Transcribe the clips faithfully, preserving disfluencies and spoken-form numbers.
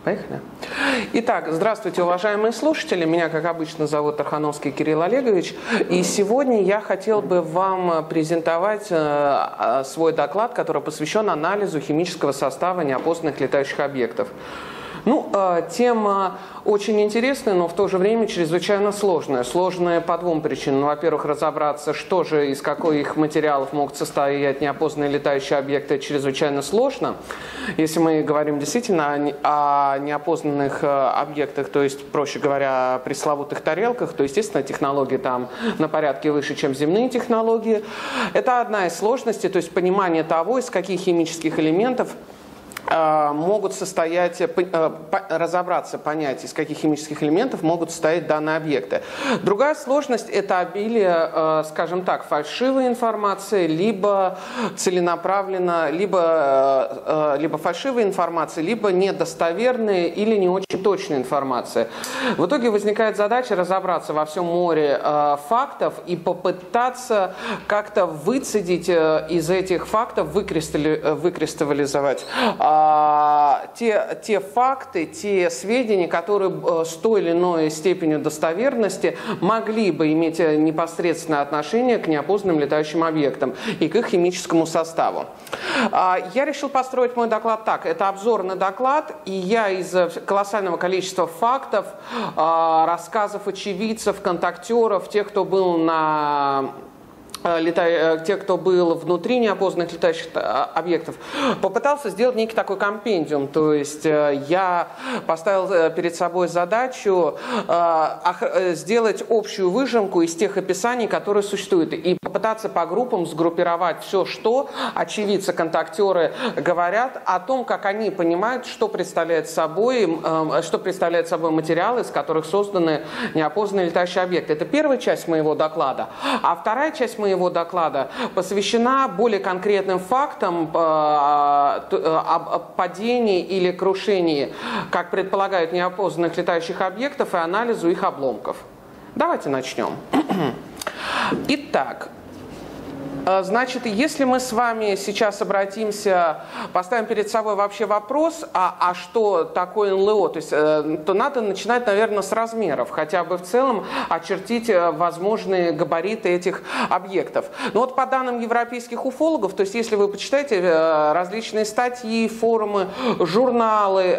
Поехали. Итак, здравствуйте, уважаемые слушатели. Меня, как обычно, зовут Тархановский Кирилл Олегович. И сегодня я хотел бы вам презентовать свой доклад, который посвящен анализу химического состава неопознанных летающих объектов. Ну, тема очень интересная, но в то же время чрезвычайно сложная. Сложная по двум причинам. Во-первых, разобраться, что же, из каких материалов могут состоять неопознанные летающие объекты, чрезвычайно сложно. Если мы говорим действительно о неопознанных объектах, то есть, проще говоря, о пресловутых тарелках, то, естественно, технологии там на порядке выше, чем земные технологии. Это одна из сложностей, то есть понимание того, из каких химических элементов могут состоять, разобраться, понять, из каких химических элементов могут состоять данные объекты. Другая сложность – это обилие, скажем так, фальшивой информации, либо целенаправленно, либо, либо фальшивой информации, либо недостоверной или не очень точной информации. В итоге возникает задача разобраться во всем море фактов и попытаться как-то выцедить из этих фактов, выкристаллизовать Те, те факты, те сведения, которые с той или иной степенью достоверности могли бы иметь непосредственное отношение к неопознанным летающим объектам и к их химическому составу. Я решил построить мой доклад так. Это обзорный доклад, и я из колоссального количества фактов, рассказов очевидцев, контактеров, тех, кто был на... те, кто был внутри неопознанных летающих объектов, попытался сделать некий такой компендиум. То есть я поставил перед собой задачу сделать общую выжимку из тех описаний, которые существуют, и попытаться по группам сгруппировать все, что очевидцы, контактеры говорят о том, как они понимают, что представляет собой, что представляет собой материалы, из которых созданы неопознанные летающие объекты. Это первая часть моего доклада. А вторая часть моего его доклада посвящена более конкретным фактам о падении или крушении, как предполагают, неопознанных летающих объектов и анализу их обломков. Давайте начнем. Итак, значит, если мы с вами сейчас обратимся, поставим перед собой вообще вопрос, а, а что такое эн эл о, то есть, то надо начинать, наверное, с размеров, хотя бы в целом очертить возможные габариты этих объектов. Но вот по данным европейских уфологов, то есть если вы почитаете различные статьи, форумы, журналы,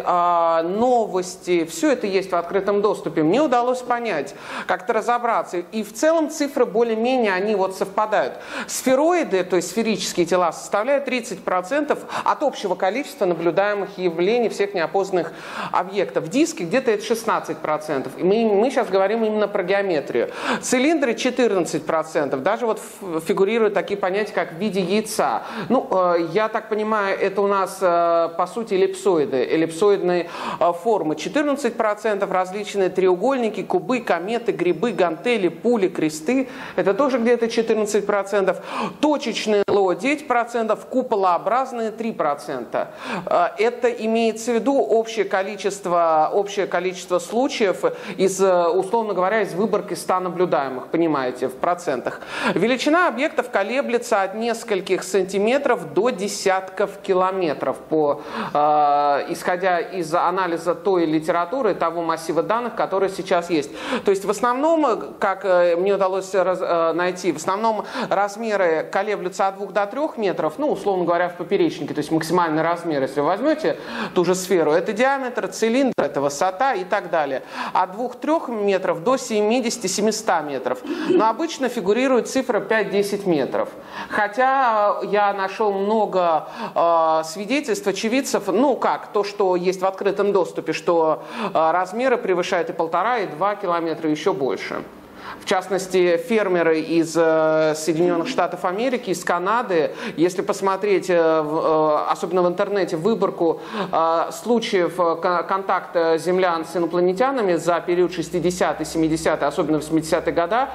новости, все это есть в открытом доступе, мне удалось понять, как-то разобраться, и в целом цифры более-менее, они вот совпадают. Сфероиды, то есть сферические тела, составляют тридцать процентов от общего количества наблюдаемых явлений всех неопознанных объектов. Диски где-то это шестнадцать процентов. И мы, мы сейчас говорим именно про геометрию. Цилиндры четырнадцать процентов. Даже вот фигурируют такие понятия, как в виде яйца. Ну, я так понимаю, это у нас, по сути, эллипсоиды, эллипсоидные формы. четырнадцать процентов различные треугольники, кубы, кометы, грибы, гантели, пули, кресты. Это тоже где-то четырнадцать процентов. Точечные эн эл о девять процентов, куполообразные три процента. Это имеется в виду общее количество, общее количество случаев из, условно говоря, из выборки ста наблюдаемых, понимаете, в процентах. Величина объектов колеблется от нескольких сантиметров до десятков километров, по, э, исходя из анализа той литературы, того массива данных, который сейчас есть. То есть в основном, как мне удалось раз, найти, в основном размеры колеблются от двух до трёх метров, ну, условно говоря, в поперечнике, то есть максимальный размер, если вы возьмете ту же сферу, это диаметр цилиндра, это высота и так далее. От двух-трёх метров до семидесяти-семисот метров. Но обычно фигурирует цифра пять-десять метров. Хотя я нашел много э, свидетельств, очевидцев, ну как, то, что есть в открытом доступе, что э, размеры превышают и полтора, и два километра, еще больше. В частности, фермеры из Соединенных Штатов Америки, из Канады, если посмотреть, особенно в интернете, выборку случаев контакта землян с инопланетянами за период шестидесятые, семидесятые, особенно восьмидесятые годы,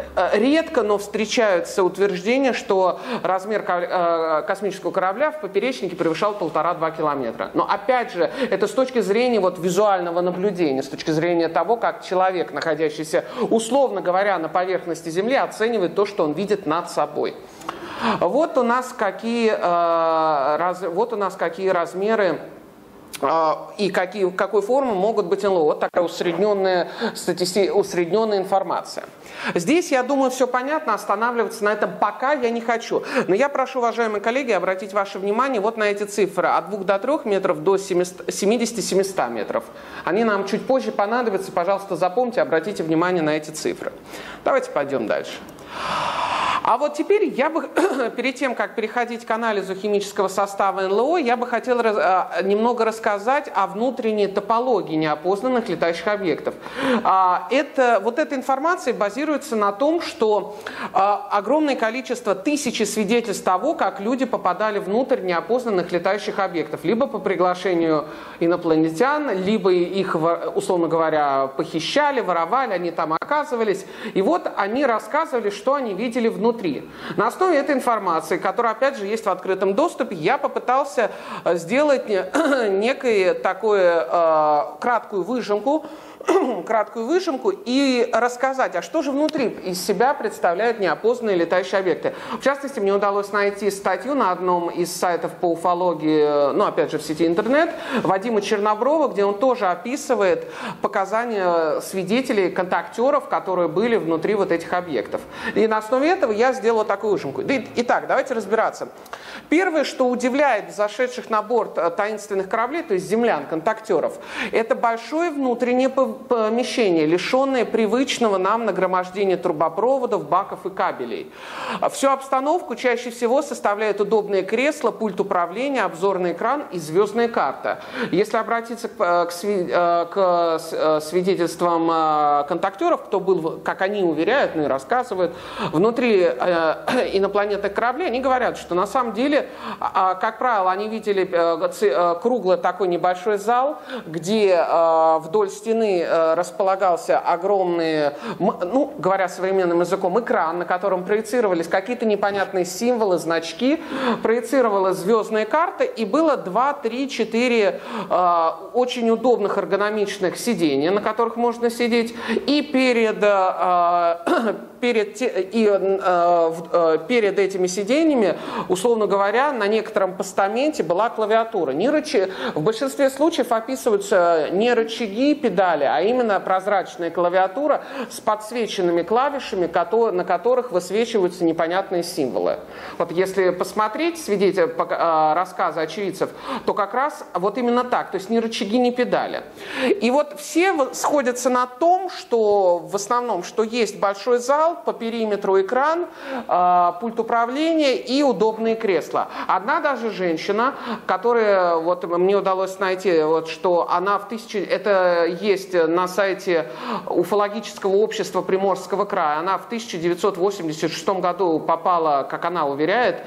редко, но встречаются утверждения, что размер космического корабля в поперечнике превышал полтора-два километра. Но опять же, это с точки зрения вот визуального наблюдения, с точки зрения того, как человек, находящийся, условно говоря, на поверхности Земли, оценивает то, что он видит над собой. Вот у нас какие, вот у нас какие размеры и какие, какой формы могут быть эн эл о. Вот такая усредненная, статисти... усредненная информация. Здесь, я думаю, все понятно, останавливаться на этом пока я не хочу. Но я прошу, уважаемые коллеги, обратить ваше внимание вот на эти цифры. От двух до трёх метров до семидесяти-семисот метров. Они нам чуть позже понадобятся. Пожалуйста, запомните, обратите внимание на эти цифры. Давайте пойдем дальше. А вот теперь я бы, перед тем, как переходить к анализу химического состава эн эл о, я бы хотел раз, немного рассказать о внутренней топологии неопознанных летающих объектов. Это, вот эта информация базируется на том, что огромное количество, тысячи свидетельств того, как люди попадали внутрь неопознанных летающих объектов, либо по приглашению инопланетян, либо их, условно говоря, похищали, воровали, они там оказывались. И вот они рассказывали, что они видели внутри. Внутри. На основе этой информации, которая, опять же, есть в открытом доступе, я попытался сделать некую такую э, краткую выжимку, краткую выжимку и рассказать, а что же внутри из себя представляют неопознанные летающие объекты. В частности, мне удалось найти статью на одном из сайтов по уфологии, ну, опять же, в сети интернет, Вадима Черноброва, где он тоже описывает показания свидетелей, контактеров, которые были внутри вот этих объектов. И на основе этого я сделал такую выжимку. Итак, давайте разбираться. Первое, что удивляет зашедших на борт таинственных кораблей, то есть землян, контактеров, это большое внутреннее помещение, лишенное привычного нам нагромождения трубопроводов, баков и кабелей. Всю обстановку чаще всего составляют удобные кресла, пульт управления, обзорный экран и звездная карта. Если обратиться к, к, к свидетельствам контактеров, кто был, как они уверяют, ну и рассказывают, внутри инопланетных кораблей, они говорят, что на самом деле, как правило, они видели круглый такой небольшой зал, где вдоль стены располагался огромный, ну, говоря современным языком, экран, на котором проецировались какие-то непонятные символы, значки, проецировалась звездная карта, и было два, три, четыре э, очень удобных эргономичных сидения, на которых можно сидеть, и перед, э, перед, и, э, перед этими сидениями, условно говоря, на некотором постаменте была клавиатура. Не рычаги, в большинстве случаев описываются не рычаги, педали, а именно прозрачная клавиатура с подсвеченными клавишами, на которых высвечиваются непонятные символы. Вот если посмотреть свидетель, рассказы очевидцев, то как раз вот именно так, то есть ни рычаги, ни педали. И вот все сходятся на том, что в основном, что есть большой зал, по периметру экран, пульт управления и удобные кресла. Одна даже женщина, которая, вот мне удалось найти, вот, что она в тысяче, это есть на сайте уфологического общества Приморского края. Она в тысяча девятьсот восемьдесят шестом году попала, как она уверяет,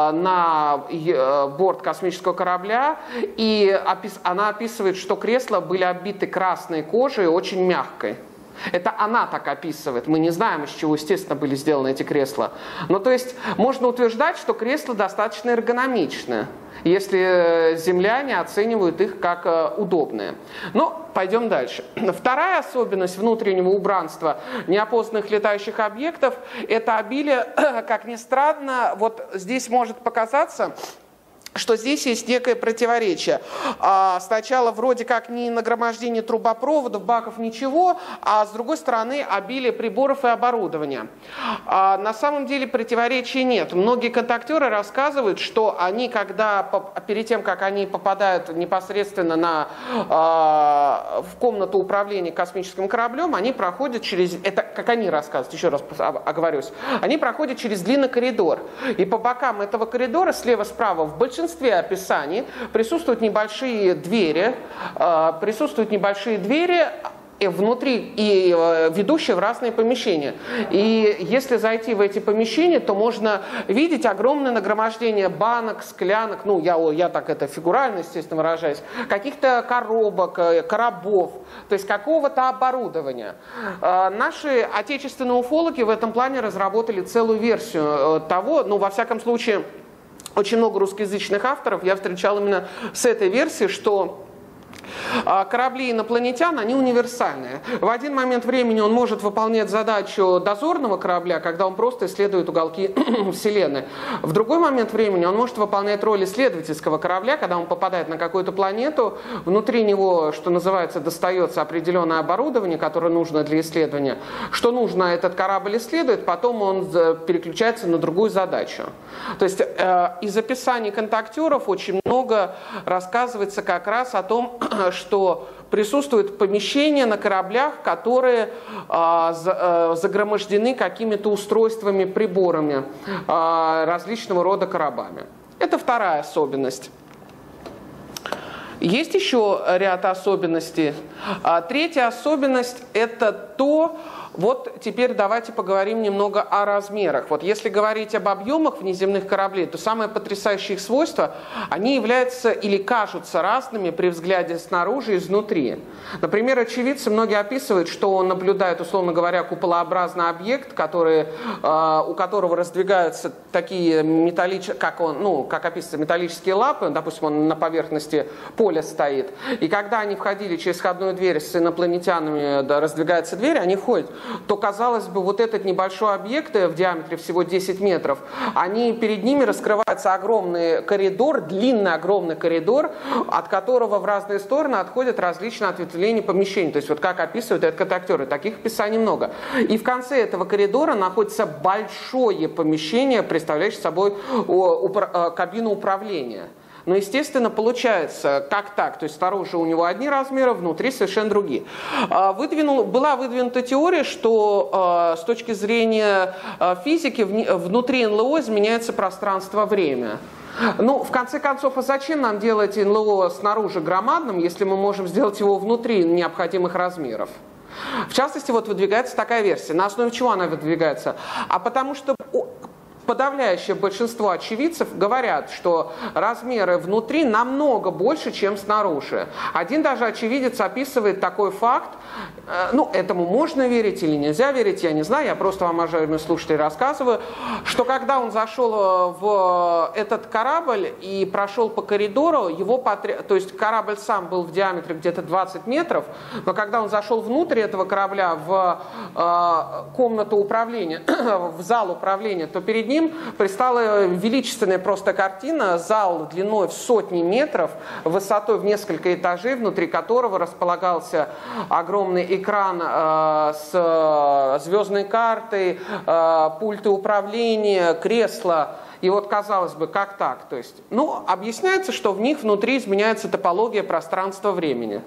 на борт космического корабля, и она описывает, что кресла были оббиты красной кожей, очень мягкой. Это она так описывает. Мы не знаем, из чего, естественно, были сделаны эти кресла. Но то есть можно утверждать, что кресла достаточно эргономичны, если земляне оценивают их как удобные. Но пойдем дальше. Вторая особенность внутреннего убранства неопознанных летающих объектов – это обилие, как ни странно, вот здесь может показаться, что здесь есть некое противоречие. Сначала вроде как не нагромождение трубопроводов, баков, ничего, а с другой стороны обилие приборов и оборудования. На самом деле противоречия нет. Многие контактеры рассказывают, что они, когда, перед тем, как они попадают непосредственно на, в комнату управления космическим кораблем, они проходят через, это как они рассказывают, еще раз оговорюсь, они проходят через длинный коридор. И по бокам этого коридора, слева-справа, в большинстве В большинстве описаний присутствуют небольшие двери, присутствуют небольшие двери внутри и ведущие в разные помещения. И если зайти в эти помещения, то можно видеть огромное нагромождение банок, склянок, ну я, я так это фигурально, естественно, выражаюсь, каких-то коробок, коробов, то есть какого-то оборудования. Наши отечественные уфологи в этом плане разработали целую версию того, ну во всяком случае, очень много русскоязычных авторов я встречал именно с этой версией, что Корабли инопланетян, они универсальные. В один момент времени он может выполнять задачу дозорного корабля, когда он просто исследует уголки Вселенной. В другой момент времени он может выполнять роль исследовательского корабля, когда он попадает на какую-то планету, внутри него, что называется, достается определенное оборудование, которое нужно для исследования. Что нужно, этот корабль исследует, потом он переключается на другую задачу. То есть э, из описаний контактеров очень много рассказывается как раз о том, что присутствуют помещения на кораблях, которые э, за, э, загромождены какими-то устройствами, приборами, э, различного рода коробами. Это вторая особенность. Есть еще ряд особенностей. А третья особенность – это то, вот теперь давайте поговорим немного о размерах. Вот если говорить об объемах внеземных кораблей, то самое потрясающее их свойство, они являются или кажутся разными при взгляде снаружи и изнутри. Например, очевидцы многие описывают, что он наблюдает, условно говоря, куполообразный объект, который, э, у которого раздвигаются такие металлические, как он, ну, как описывается, металлические лапы, допустим, он на поверхности поля стоит. И когда они входили через входную дверь с инопланетянами, да, раздвигается дверь, они входят, то, казалось бы, вот этот небольшой объект в диаметре всего десять метров, они, перед ними раскрывается огромный коридор, длинный огромный коридор, от которого в разные стороны отходят различные ответвления помещений. То есть вот как описывают это контактеры, таких описаний много. И в конце этого коридора находится большое помещение, представляющее собой кабину управления. Но, естественно, получается, как так, то есть снаружи у него одни размеры, внутри совершенно другие. Выдвинул, была выдвинута теория, что с точки зрения физики внутри эн эл о изменяется пространство-время. Ну, в конце концов, а зачем нам делать эн эл о снаружи громадным, если мы можем сделать его внутри необходимых размеров? В частности, вот выдвигается такая версия. На основе чего она выдвигается? А потому что подавляющее большинство очевидцев говорят, что размеры внутри намного больше, чем снаружи. Один даже очевидец описывает такой факт, ну, этому можно верить или нельзя верить, я не знаю, я просто вам, уважаемые слушатели, рассказываю, что когда он зашел в этот корабль и прошел по коридору, его потря... то есть корабль сам был в диаметре где-то двадцать метров, но когда он зашел внутрь этого корабля в э, комнату управления, в зал управления, то перед ним предстала величественная просто картина, зал длиной в сотни метров, высотой в несколько этажей, внутри которого располагался огромный экран э, с звездной картой, э, пульты управления, кресла. И вот, казалось бы, как так? То есть, ну, объясняется, что в них внутри изменяется топология пространства-времени.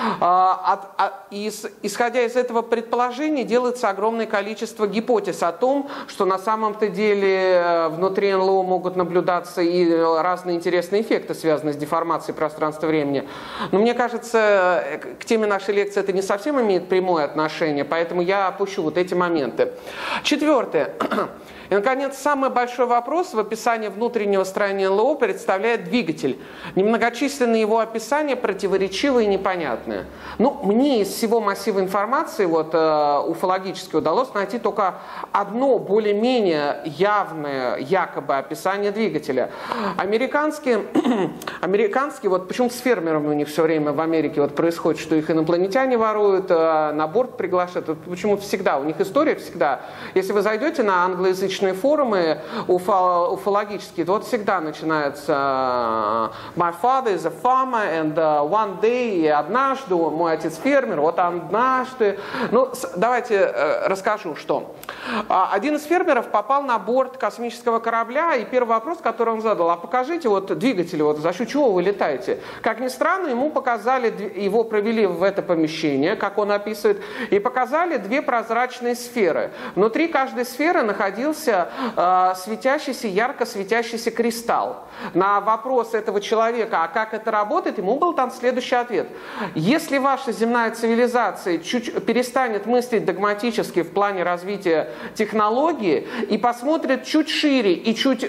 А, а, из, исходя из этого предположения, делается огромное количество гипотез о том, что на самом-то деле внутри эн эл о могут наблюдаться и разные интересные эффекты, связанные с деформацией пространства-времени. Но мне кажется, к теме нашей лекции это не совсем имеет прямое отношение, поэтому я опущу вот эти моменты. Четвертое. И, наконец, самый большой вопрос в описании внутреннего строения эн эл о представляет двигатель. Немногочисленные его описания противоречивые и непонятные. Ну, мне из всего массива информации вот, э, уфологически удалось найти только одно более-менее явное якобы описание двигателя. Американские, американские вот почему-то с фермерами у них все время в Америке вот происходит, что их инопланетяне воруют, э, на борт приглашают. Вот почему-то всегда, у них история всегда. Если вы зайдете на англоязычный форумы уфо, уфологические, вот всегда начинается My father is a farmer and one day, и однажды, мой отец фермер, вот однажды. Ну, давайте э, расскажу, что. Один из фермеров попал на борт космического корабля, и первый вопрос, который он задал, а покажите вот двигатель, вот за счет чего вы летаете? Как ни странно, ему показали, его провели в это помещение, как он описывает, и показали две прозрачные сферы. Внутри каждой сферы находился э, светящийся, ярко светящийся кристалл. На вопрос этого человека, а как это работает, ему был там следующий ответ. Если ваша земная цивилизация чуть перестанет мыслить догматически в плане развития технологии и посмотрит чуть шире и чуть э,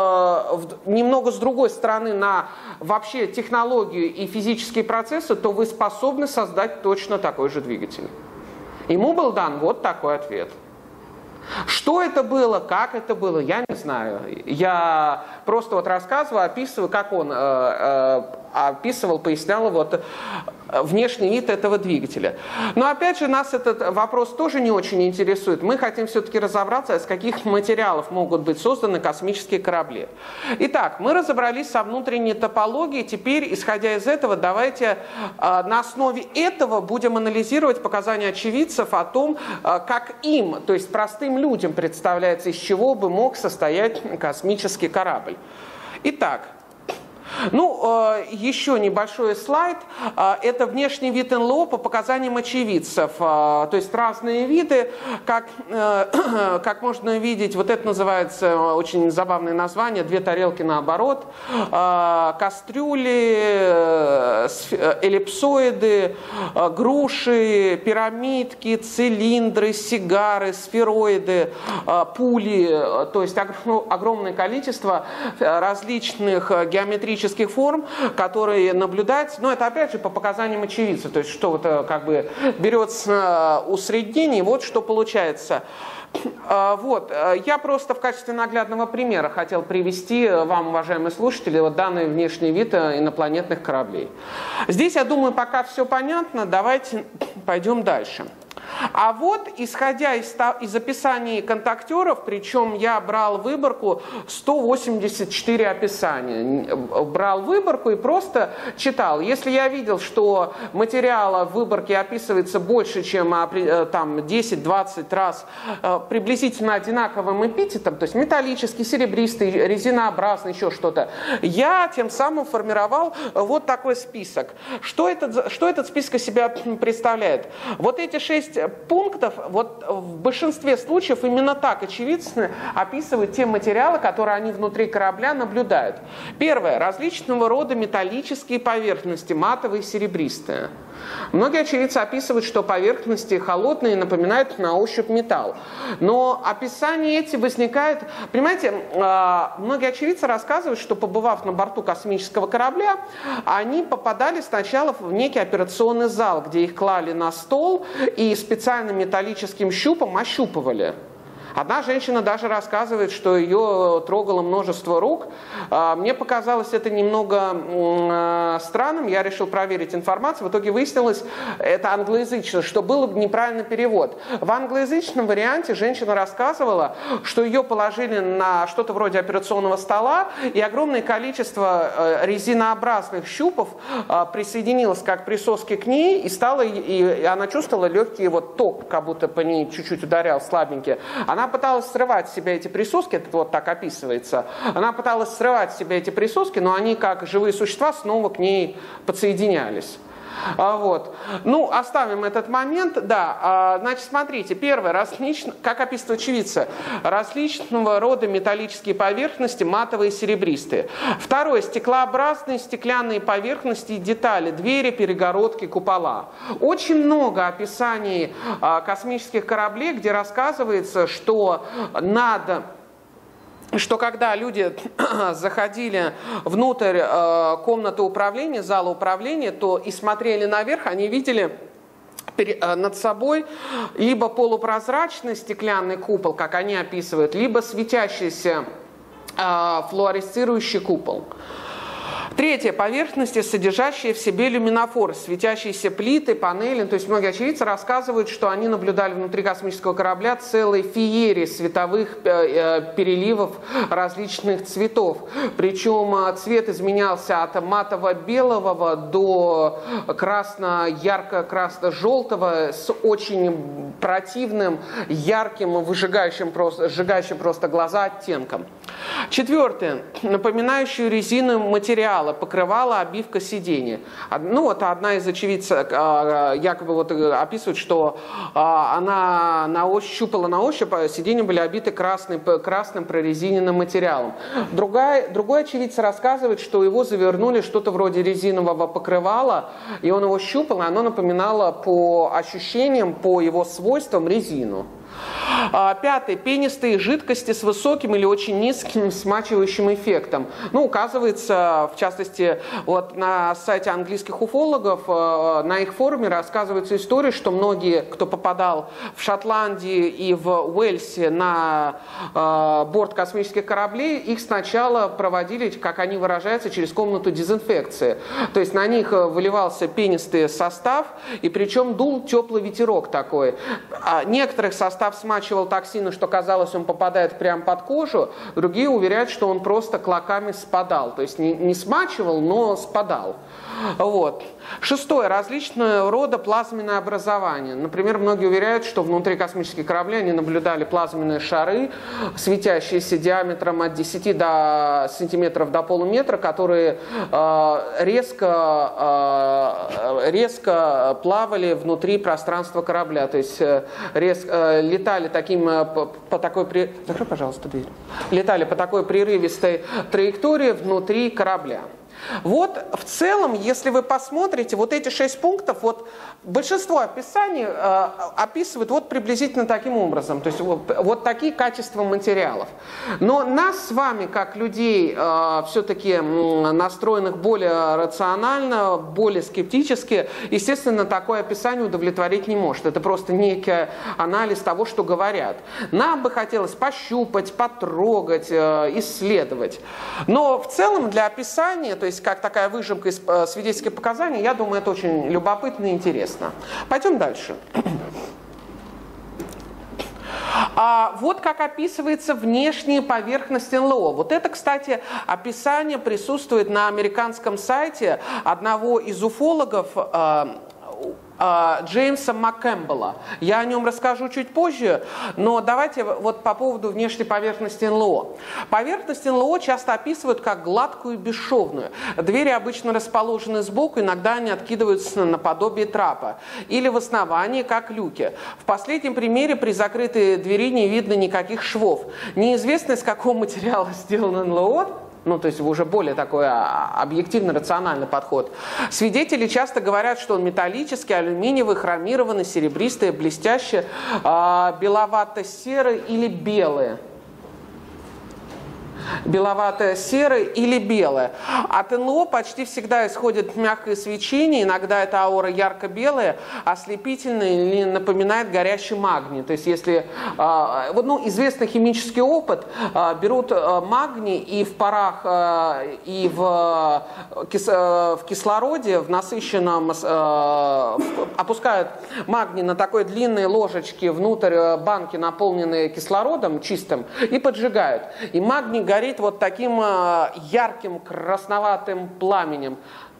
немного с другой стороны на вообще технологию и физические процессы, то вы способны создать точно такой же двигатель. Ему был дан вот такой ответ. Что это было, как это было, я не знаю. Я просто вот рассказываю, описываю, как он э, э, описывал, пояснял вот внешний вид этого двигателя. Но опять же, нас этот вопрос тоже не очень интересует. Мы хотим все-таки разобраться, из каких материалов могут быть созданы космические корабли. Итак, мы разобрались со внутренней топологией. Теперь, исходя из этого, давайте на основе этого будем анализировать показания очевидцев о том, как им, то есть простым людям, представляется, из чего бы мог состоять космический корабль. Итак, ну, еще небольшой слайд. Это внешний вид эн эл о по показаниям очевидцев. То есть разные виды, как, как можно видеть, вот это называется очень забавное название, две тарелки наоборот, кастрюли, эллипсоиды, груши, пирамидки, цилиндры, сигары, сфероиды, пули, то есть огромное количество различных геометрических форм, которые наблюдать, но это опять же по показаниям очевидца, то есть что вот как бы берется усреднение, вот что получается. Вот, я просто в качестве наглядного примера хотел привести вам, уважаемые слушатели, вот данный внешний вид инопланетных кораблей. Здесь, я думаю, пока все понятно, давайте пойдем дальше. А вот, исходя из, из описаний контактеров, причем я брал выборку сто восемьдесят четыре описания, брал выборку и просто читал. Если я видел, что материала в выборке описывается больше, чем там десять-двадцать раз приблизительно одинаковым эпитетом, то есть металлический, серебристый, резинообразный, еще что-то, я тем самым формировал вот такой список. Что этот, что этот список из себя представляет? Вот эти шесть пунктов, вот в большинстве случаев именно так очевидцы описывают те материалы, которые они внутри корабля наблюдают. Первое. Различного рода металлические поверхности, матовые, серебристые. Многие очевидцы описывают, что поверхности холодные, напоминают на ощупь металл. Но описания эти возникают... Понимаете, многие очевидцы рассказывают, что, побывав на борту космического корабля, они попадали сначала в некий операционный зал, где их клали на стол и специальным металлическим щупом ощупывали. Одна женщина даже рассказывает, что ее трогало множество рук. Мне показалось это немного странным, я решил проверить информацию. В итоге выяснилось, это англоязычно, что был неправильный перевод. В англоязычном варианте женщина рассказывала, что ее положили на что-то вроде операционного стола, и огромное количество резинообразных щупов присоединилось как присоски к ней, и, стало, и она чувствовала легкий вот ток, как будто по ней чуть-чуть ударял слабенький. Она Она пыталась срывать с себя эти присоски, это вот так описывается, она пыталась срывать с себя эти присоски, но они, как живые существа, снова к ней подсоединялись. Вот. Ну, оставим этот момент. Да, значит, смотрите, первое, различно, как описывают очевидцы, различного рода металлические поверхности, матовые и серебристые. Второе, стеклообразные стеклянные поверхности и детали, двери, перегородки, купола. Очень много описаний космических кораблей, где рассказывается, что надо... что когда люди заходили внутрь э, комнаты управления, зала управления, то и смотрели наверх, они видели над собой либо полупрозрачный стеклянный купол, как они описывают, либо светящийся э, флуоресцирующий купол. Третье. Поверхности, содержащие в себе люминофоры, светящиеся плиты, панели. То есть многие очевидцы рассказывают, что они наблюдали внутри космического корабля целые феерии световых переливов различных цветов. Причем цвет изменялся от матово-белого до красно, ярко-красно-желтого с очень противным, ярким, выжигающим просто, сжигающим просто глаза оттенком. Четвертое. Напоминающую резину материала, покрывала, обивка сиденья. Ну вот одна из очевидцев якобы вот описывает, что она на ощупь, щупала на ощупь, сиденья были обиты красным, красным прорезиненным материалом. Другая, другой очевидец рассказывает, что его завернули что-то вроде резинового покрывала, и он его щупал, и оно напоминало по ощущениям, по его свойствам резину. Пятый. Пенистые жидкости с высоким или очень низким смачивающим эффектом. Ну, указывается, в частности, вот на сайте английских уфологов, на их форуме рассказывается история, что многие, кто попадал в Шотландии и в Уэльсе на борт космических кораблей, их сначала проводили, как они выражаются, через комнату дезинфекции. То есть на них выливался пенистый состав, и причем дул теплый ветерок такой. А некоторых состав смачивал так сильно, что казалось, он попадает прямо под кожу, другие уверяют, что он просто клоками спадал. То есть не, не смачивал, но спадал. Вот. Шестое. Различного рода плазменное образование. Например, многие уверяют, что внутри космических кораблей они наблюдали плазменные шары, светящиеся диаметром от десяти до сантиметров до полуметра, которые э, резко, э, резко плавали внутри пространства корабля. То есть э, резко, э, летали таким, э, по, по такой... При... Закрой, пожалуйста, дверь. Летали по такой прерывистой траектории внутри корабля. Вот в целом, если вы посмотрите, вот эти шесть пунктов, вот большинство описаний э, описывают вот приблизительно таким образом, то есть вот, вот такие качества материалов. Но нас с вами, как людей, э, все-таки настроенных более рационально, более скептически, естественно, такое описание удовлетворить не может. Это просто некий анализ того, что говорят. Нам бы хотелось пощупать, потрогать, э, исследовать. Но в целом для описания, то есть как такая выжимка из свидетельских показаний, я думаю, это очень любопытно и интересно. Пойдем дальше. А вот как описывается внешняя поверхность эн эл о. Вот это, кстати, описание присутствует на американском сайте одного из уфологов, Джеймса МакКэмпбелла. Я о нем расскажу чуть позже, но давайте вот по поводу внешней поверхности эн эл о. Поверхность эн эл о часто описывают как гладкую и бесшовную. Двери обычно расположены сбоку, иногда они откидываются наподобие трапа. Или в основании, как люки. В последнем примере при закрытой двери не видно никаких швов. Неизвестно, из какого материала сделан эн эл о, ну, то есть уже более такой объективно-рациональный подход. Свидетели часто говорят, что он металлический, алюминиевый, хромированный, серебристый, блестящий, беловато-серый или белый. Беловато-серое или белое. От эн эл о почти всегда исходит мягкое свечение, иногда эта аура ярко-белая, ослепительная или напоминает горящий магний. То есть если, вот, ну, известный химический опыт, берут магний и в парах, и в, в кислороде, в насыщенном, опускают магний на такой длинной ложечке внутрь банки, наполненной кислородом чистым, и поджигают. И магний горит вот таким ярким красноватым пламенем.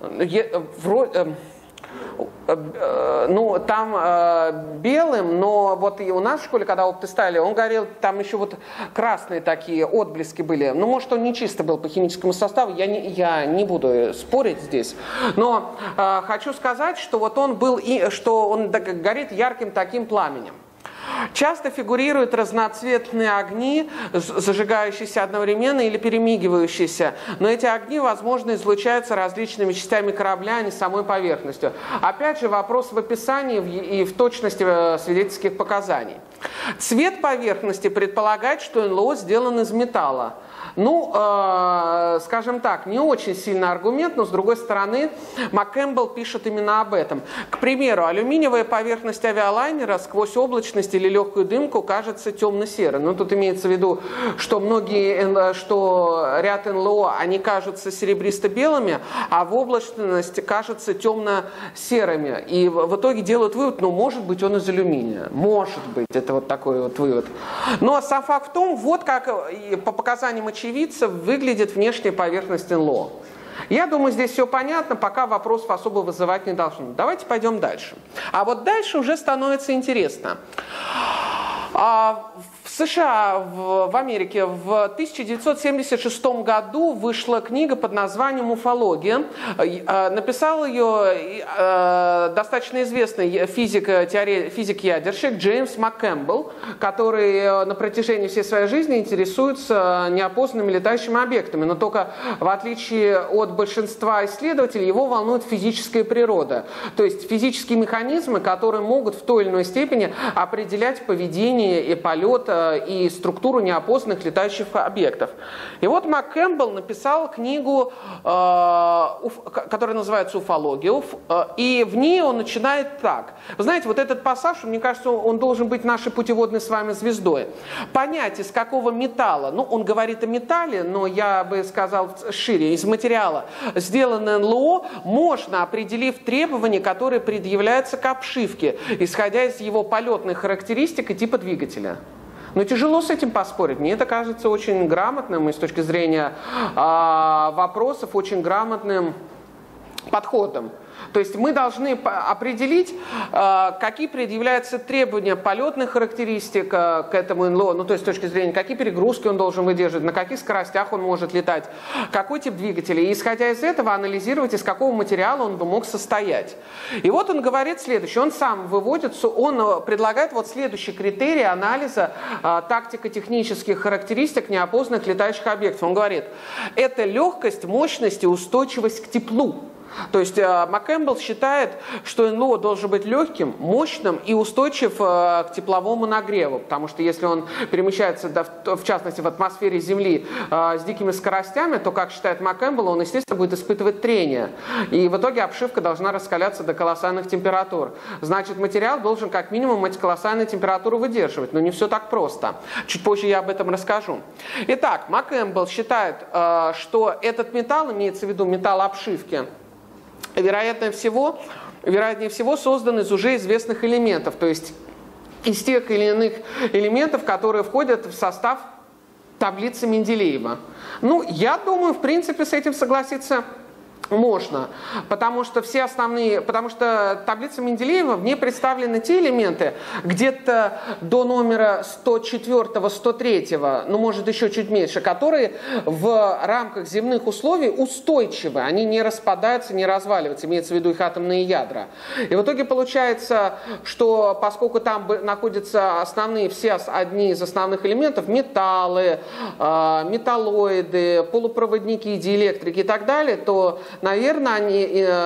Ну, там белым, но вот и у нас в школе, когда опыты ставили, он горел, там еще вот красные такие отблески были. Ну, может, он не чисто был по химическому составу, я не, я не буду спорить здесь. Но э, хочу сказать, что вот он был, и, что он горит ярким таким пламенем. Часто фигурируют разноцветные огни, зажигающиеся одновременно или перемигивающиеся, но эти огни, возможно, излучаются различными частями корабля, а не самой поверхностью. Опять же, вопрос в описании и в точности свидетельских показаний. Цвет поверхности предполагает, что эн эл о сделан из металла. Ну, э, скажем так, не очень сильный аргумент, но с другой стороны, МакКэмпбелл пишет именно об этом. К примеру, алюминиевая поверхность авиалайнера сквозь облачность или легкую дымку кажется темно-серой. Ну, тут имеется в виду, что многие, что ряд эн эл о, они кажутся серебристо-белыми, а в облачности кажутся темно-серыми. И в итоге делают вывод, ну, может быть, он из алюминия. Может быть, это вот такой вот вывод. Но сам факт в том, вот как по показаниям очевидцев выглядит внешняя поверхность эн эл о. Я думаю, здесь все понятно, пока вопросов особо вызывать не должно. Давайте пойдем дальше. А вот дальше уже становится интересно. В США, в, в Америке в тысяча девятьсот семьдесят шестом году вышла книга под названием «Уфология». Написал ее достаточно известный физик-ядерщик Джеймс МакКэмпбелл, который на протяжении всей своей жизни интересуется неопознанными летающими объектами. Но только в отличие от большинства исследователей, его волнует физическая природа. То есть физические механизмы, которые могут в той или иной степени определять поведение движение, и полет, и структуру неопознанных летающих объектов. И вот МакКэмпбелл написал книгу, которая называется «Уфология», и в ней он начинает так. Вы знаете, вот этот пассаж, мне кажется, он должен быть нашей путеводной с вами звездой. Понять, из какого металла, ну, он говорит о металле, но я бы сказал шире, из материала, сделанное эн эл о, можно, определив требования, которые предъявляются к обшивке, исходя из его полетных характеристик и типа двигателя. Но тяжело с этим поспорить. Мне это кажется очень грамотным и с точки зрения э, вопросов, очень грамотным подходом. То есть мы должны определить, какие предъявляются требования полетных характеристик к этому эн эл о, ну то есть с точки зрения, какие перегрузки он должен выдерживать, на каких скоростях он может летать, какой тип двигателя. И исходя из этого анализировать, из какого материала он бы мог состоять. И вот он говорит следующее, он сам выводит, он предлагает вот следующий критерий анализа тактико-технических характеристик неопознанных летающих объектов. Он говорит, это легкость, мощность и устойчивость к теплу. То есть МакКэмпбелл считает, что эн эл о должен быть легким, мощным и устойчив к тепловому нагреву, потому что если он перемещается, в частности, в атмосфере Земли с дикими скоростями, то, как считает МакКэмпбелл, он, естественно, будет испытывать трение. И в итоге обшивка должна раскаляться до колоссальных температур. Значит, материал должен как минимум эти колоссальные температуры выдерживать. Но не все так просто. Чуть позже я об этом расскажу. Итак, МакКэмпбелл считает, что этот металл, имеется в виду металл обшивки, вероятнее всего, вероятнее всего создан из уже известных элементов, то есть из тех или иных элементов, которые входят в состав таблицы Менделеева. Ну, я думаю, в принципе, с этим согласиться можно, потому что все основные, потому что таблица Менделеева, в ней представлены те элементы, где-то до номера сто четыре - сто три, ну может еще чуть меньше, которые в рамках земных условий устойчивы, они не распадаются, не разваливаются, имеется в виду их атомные ядра. И в итоге получается, что поскольку там находятся основные, все одни из основных элементов, металлы, металлоиды, полупроводники, диэлектрики и так далее, то наверное, они,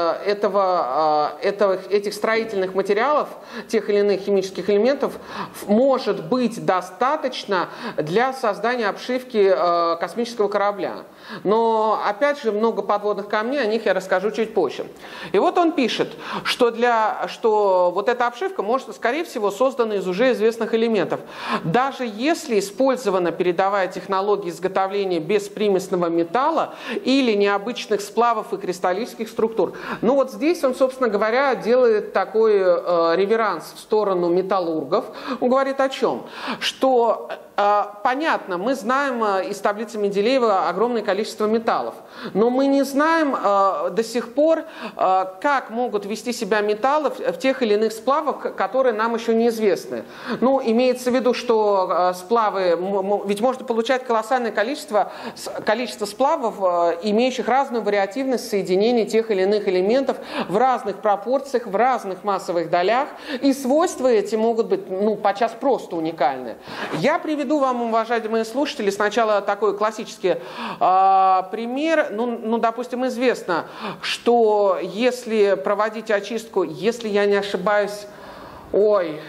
этого, этого, этих строительных материалов, тех или иных химических элементов, может быть достаточно для создания обшивки космического корабля. Но, опять же, много подводных камней, о них я расскажу чуть позже. И вот он пишет, что, для, что вот эта обшивка может, скорее всего, создана из уже известных элементов. Даже если использована передовая технология изготовления беспримесного металла или необычных сплавов и кристаллических структур. Ну вот здесь он, собственно говоря, делает такой э, реверанс в сторону металлургов. Он говорит о чем? Что э, понятно, мы знаем э, из таблицы Менделеева огромное количество металлов, но мы не знаем э, до сих пор, э, как могут вести себя металлы в, в тех или иных сплавах, которые нам еще неизвестны. Ну, имеется в виду, что э, сплавы, ведь можно получать колоссальное количество, количество сплавов, э, имеющих разную вариативность соединений тех или иных элементов в разных пропорциях, в разных массовых долях, и свойства эти могут быть, ну, подчас просто уникальны. Я приведу вам, уважаемые слушатели, сначала такой классический э, пример. Ну, ну, допустим, известно, что если проводить очистку, если я не ошибаюсь, ой...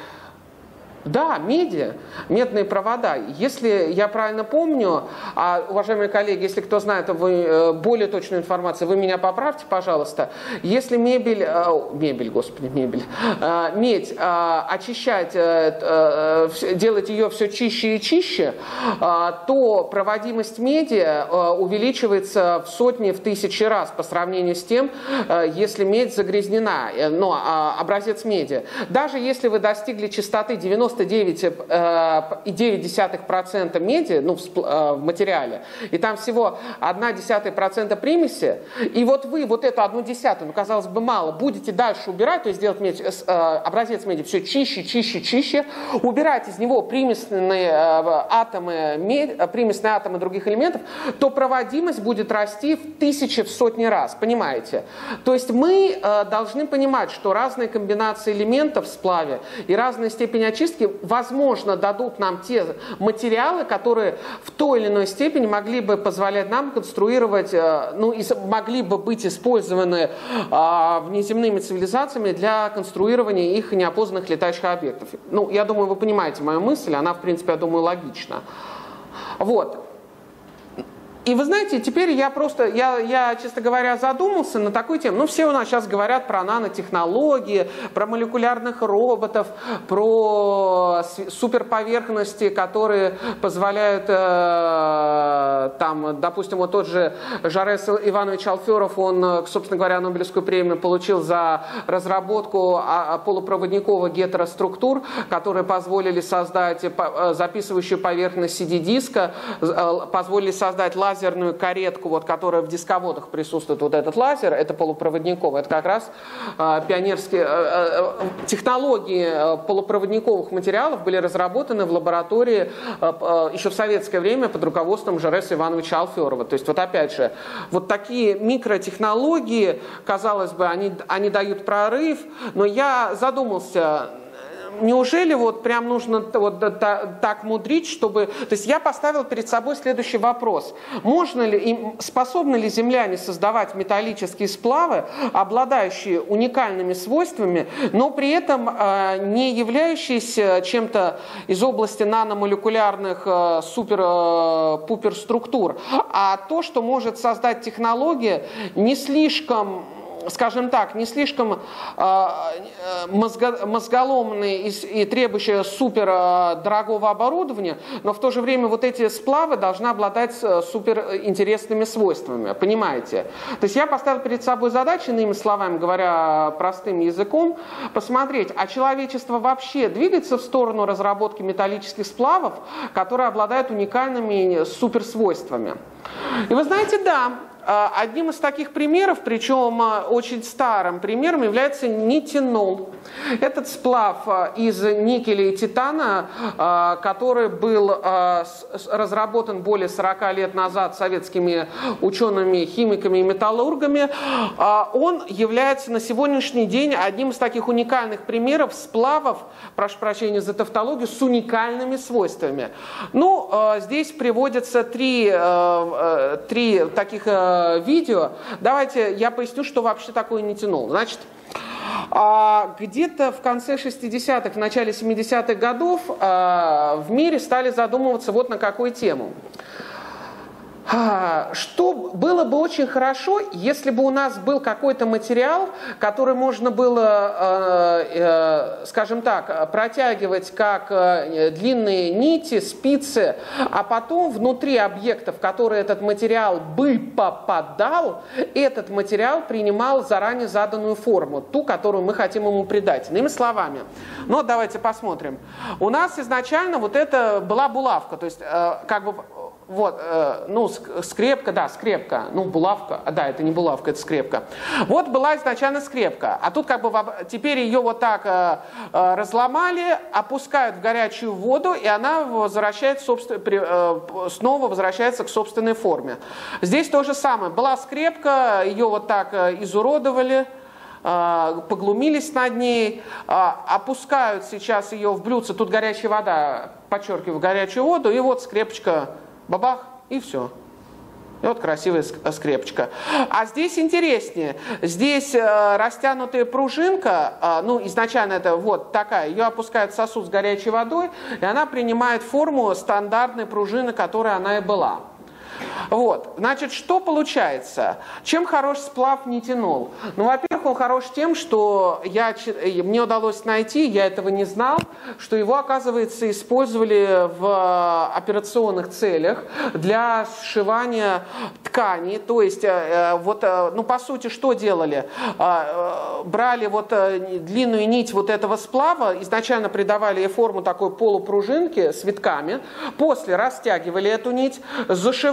Да, меди, медные провода. Если я правильно помню, а, уважаемые коллеги, если кто знает вы, более точную информацию, вы меня поправьте, пожалуйста. Если мебель, э, мебель, господи, мебель, э, медь э, очищать, э, э, делать ее все чище и чище, э, то проводимость меди э, увеличивается в сотни, в тысячи раз по сравнению с тем, э, если медь загрязнена, э, но э, образец меди. Даже если вы достигли частоты девяносто девять целых девять десятых процента меди, ну, в материале, и там всего одна десятая процента примеси, и вот вы вот эту одну десятую, ну, казалось бы, мало, будете дальше убирать, то есть делать медь, образец меди все чище, чище, чище, убирать из него примесные атомы, медь, примесные атомы других элементов, то проводимость будет расти в тысячи, в сотни раз, понимаете? То есть мы должны понимать, что разные комбинации элементов в сплаве и разная степень очистки теоретически, возможно, дадут нам те материалы, которые в той или иной степени могли бы позволять нам конструировать, ну, и могли бы быть использованы а, внеземными цивилизациями для конструирования их неопознанных летающих объектов. Ну, я думаю, вы понимаете мою мысль, она, в принципе, я думаю, логична. Вот. И вы знаете, теперь я просто, я, я, честно говоря, задумался на такую тему. Ну, все у нас сейчас говорят про нанотехнологии, про молекулярных роботов, про суперповерхности, которые позволяют, э, там, допустим, вот тот же Жарес Иванович Алферов, он, собственно говоря, Нобелевскую премию получил за разработку полупроводниковых гетероструктур, которые позволили создать записывающую поверхность си ди-диска, позволили создать лазер, лазерную каретку, вот, которая в дисководах присутствует, вот этот лазер, это полупроводниковый, это как раз э, пионерские э, э, технологии э, полупроводниковых материалов были разработаны в лаборатории э, э, еще в советское время под руководством Жареса Ивановича Алферова. То есть вот опять же, вот такие микротехнологии, казалось бы, они, они дают прорыв, но я задумался, неужели вот прям нужно вот так мудрить, чтобы... То есть я поставил перед собой следующий вопрос. Можно ли, способны ли земляне создавать металлические сплавы, обладающие уникальными свойствами, но при этом не являющиеся чем-то из области наномолекулярных супер-пупер структур, а то, что может создать технология не слишком... скажем так, не слишком э, мозго, мозголомные и, и требующие супер э, дорогого оборудования, но в то же время вот эти сплавы должны обладать э, супер интересными свойствами, понимаете? То есть я поставил перед собой задачу, иными словами говоря, простым языком, посмотреть, а человечество вообще двигается в сторону разработки металлических сплавов, которые обладают уникальными суперсвойствами. И вы знаете, да, одним из таких примеров, причем очень старым примером, является нитинол. Этот сплав из никеля и титана, который был разработан более сорока лет назад советскими учеными, химиками и металлургами, он является на сегодняшний день одним из таких уникальных примеров сплавов, прошу прощения за тавтологию, с уникальными свойствами. Ну, здесь приводятся три, три таких видео. Давайте я поясню, что вообще такое нитинол. Значит, где-то в конце шестидесятых, в начале семидесятых годов в мире стали задумываться вот на какую тему. Что было бы очень хорошо, если бы у нас был какой-то материал, который можно было, скажем так, протягивать как длинные нити, спицы, а потом внутри объектов, в которые этот материал бы попадал, этот материал принимал заранее заданную форму, ту, которую мы хотим ему придать. Иными словами, ну давайте посмотрим. У нас изначально вот это была булавка, то есть как бы... Вот, э, ну, скрепка, да, скрепка, ну, булавка, да, это не булавка, это скрепка. Вот была изначально скрепка, а тут как бы теперь ее вот так э, э, разломали, опускают в горячую воду, и она возвращает, собствен, э, снова возвращается к собственной форме. Здесь то же самое, была скрепка, ее вот так э, изуродовали, поглумились над ней, опускают сейчас ее в блюдце, тут горячая вода, подчеркиваю, в горячую воду, и вот скрепочка, бабах, и все. И вот красивая скрепочка. А здесь интереснее. Здесь э, растянутая пружинка, э, ну, изначально это вот такая, ее опускают в сосуд с горячей водой, и она принимает форму стандартной пружины, которой она и была. Вот, значит, что получается? Чем хорош сплав нитинол? Ну, во-первых, он хорош тем, что я, мне удалось найти, я этого не знал, что его, оказывается, использовали в операционных целях для сшивания тканей. То есть, вот, ну, по сути, что делали? Брали вот длинную нить вот этого сплава, изначально придавали ей форму такой полупружинки с витками, после растягивали эту нить, зашивали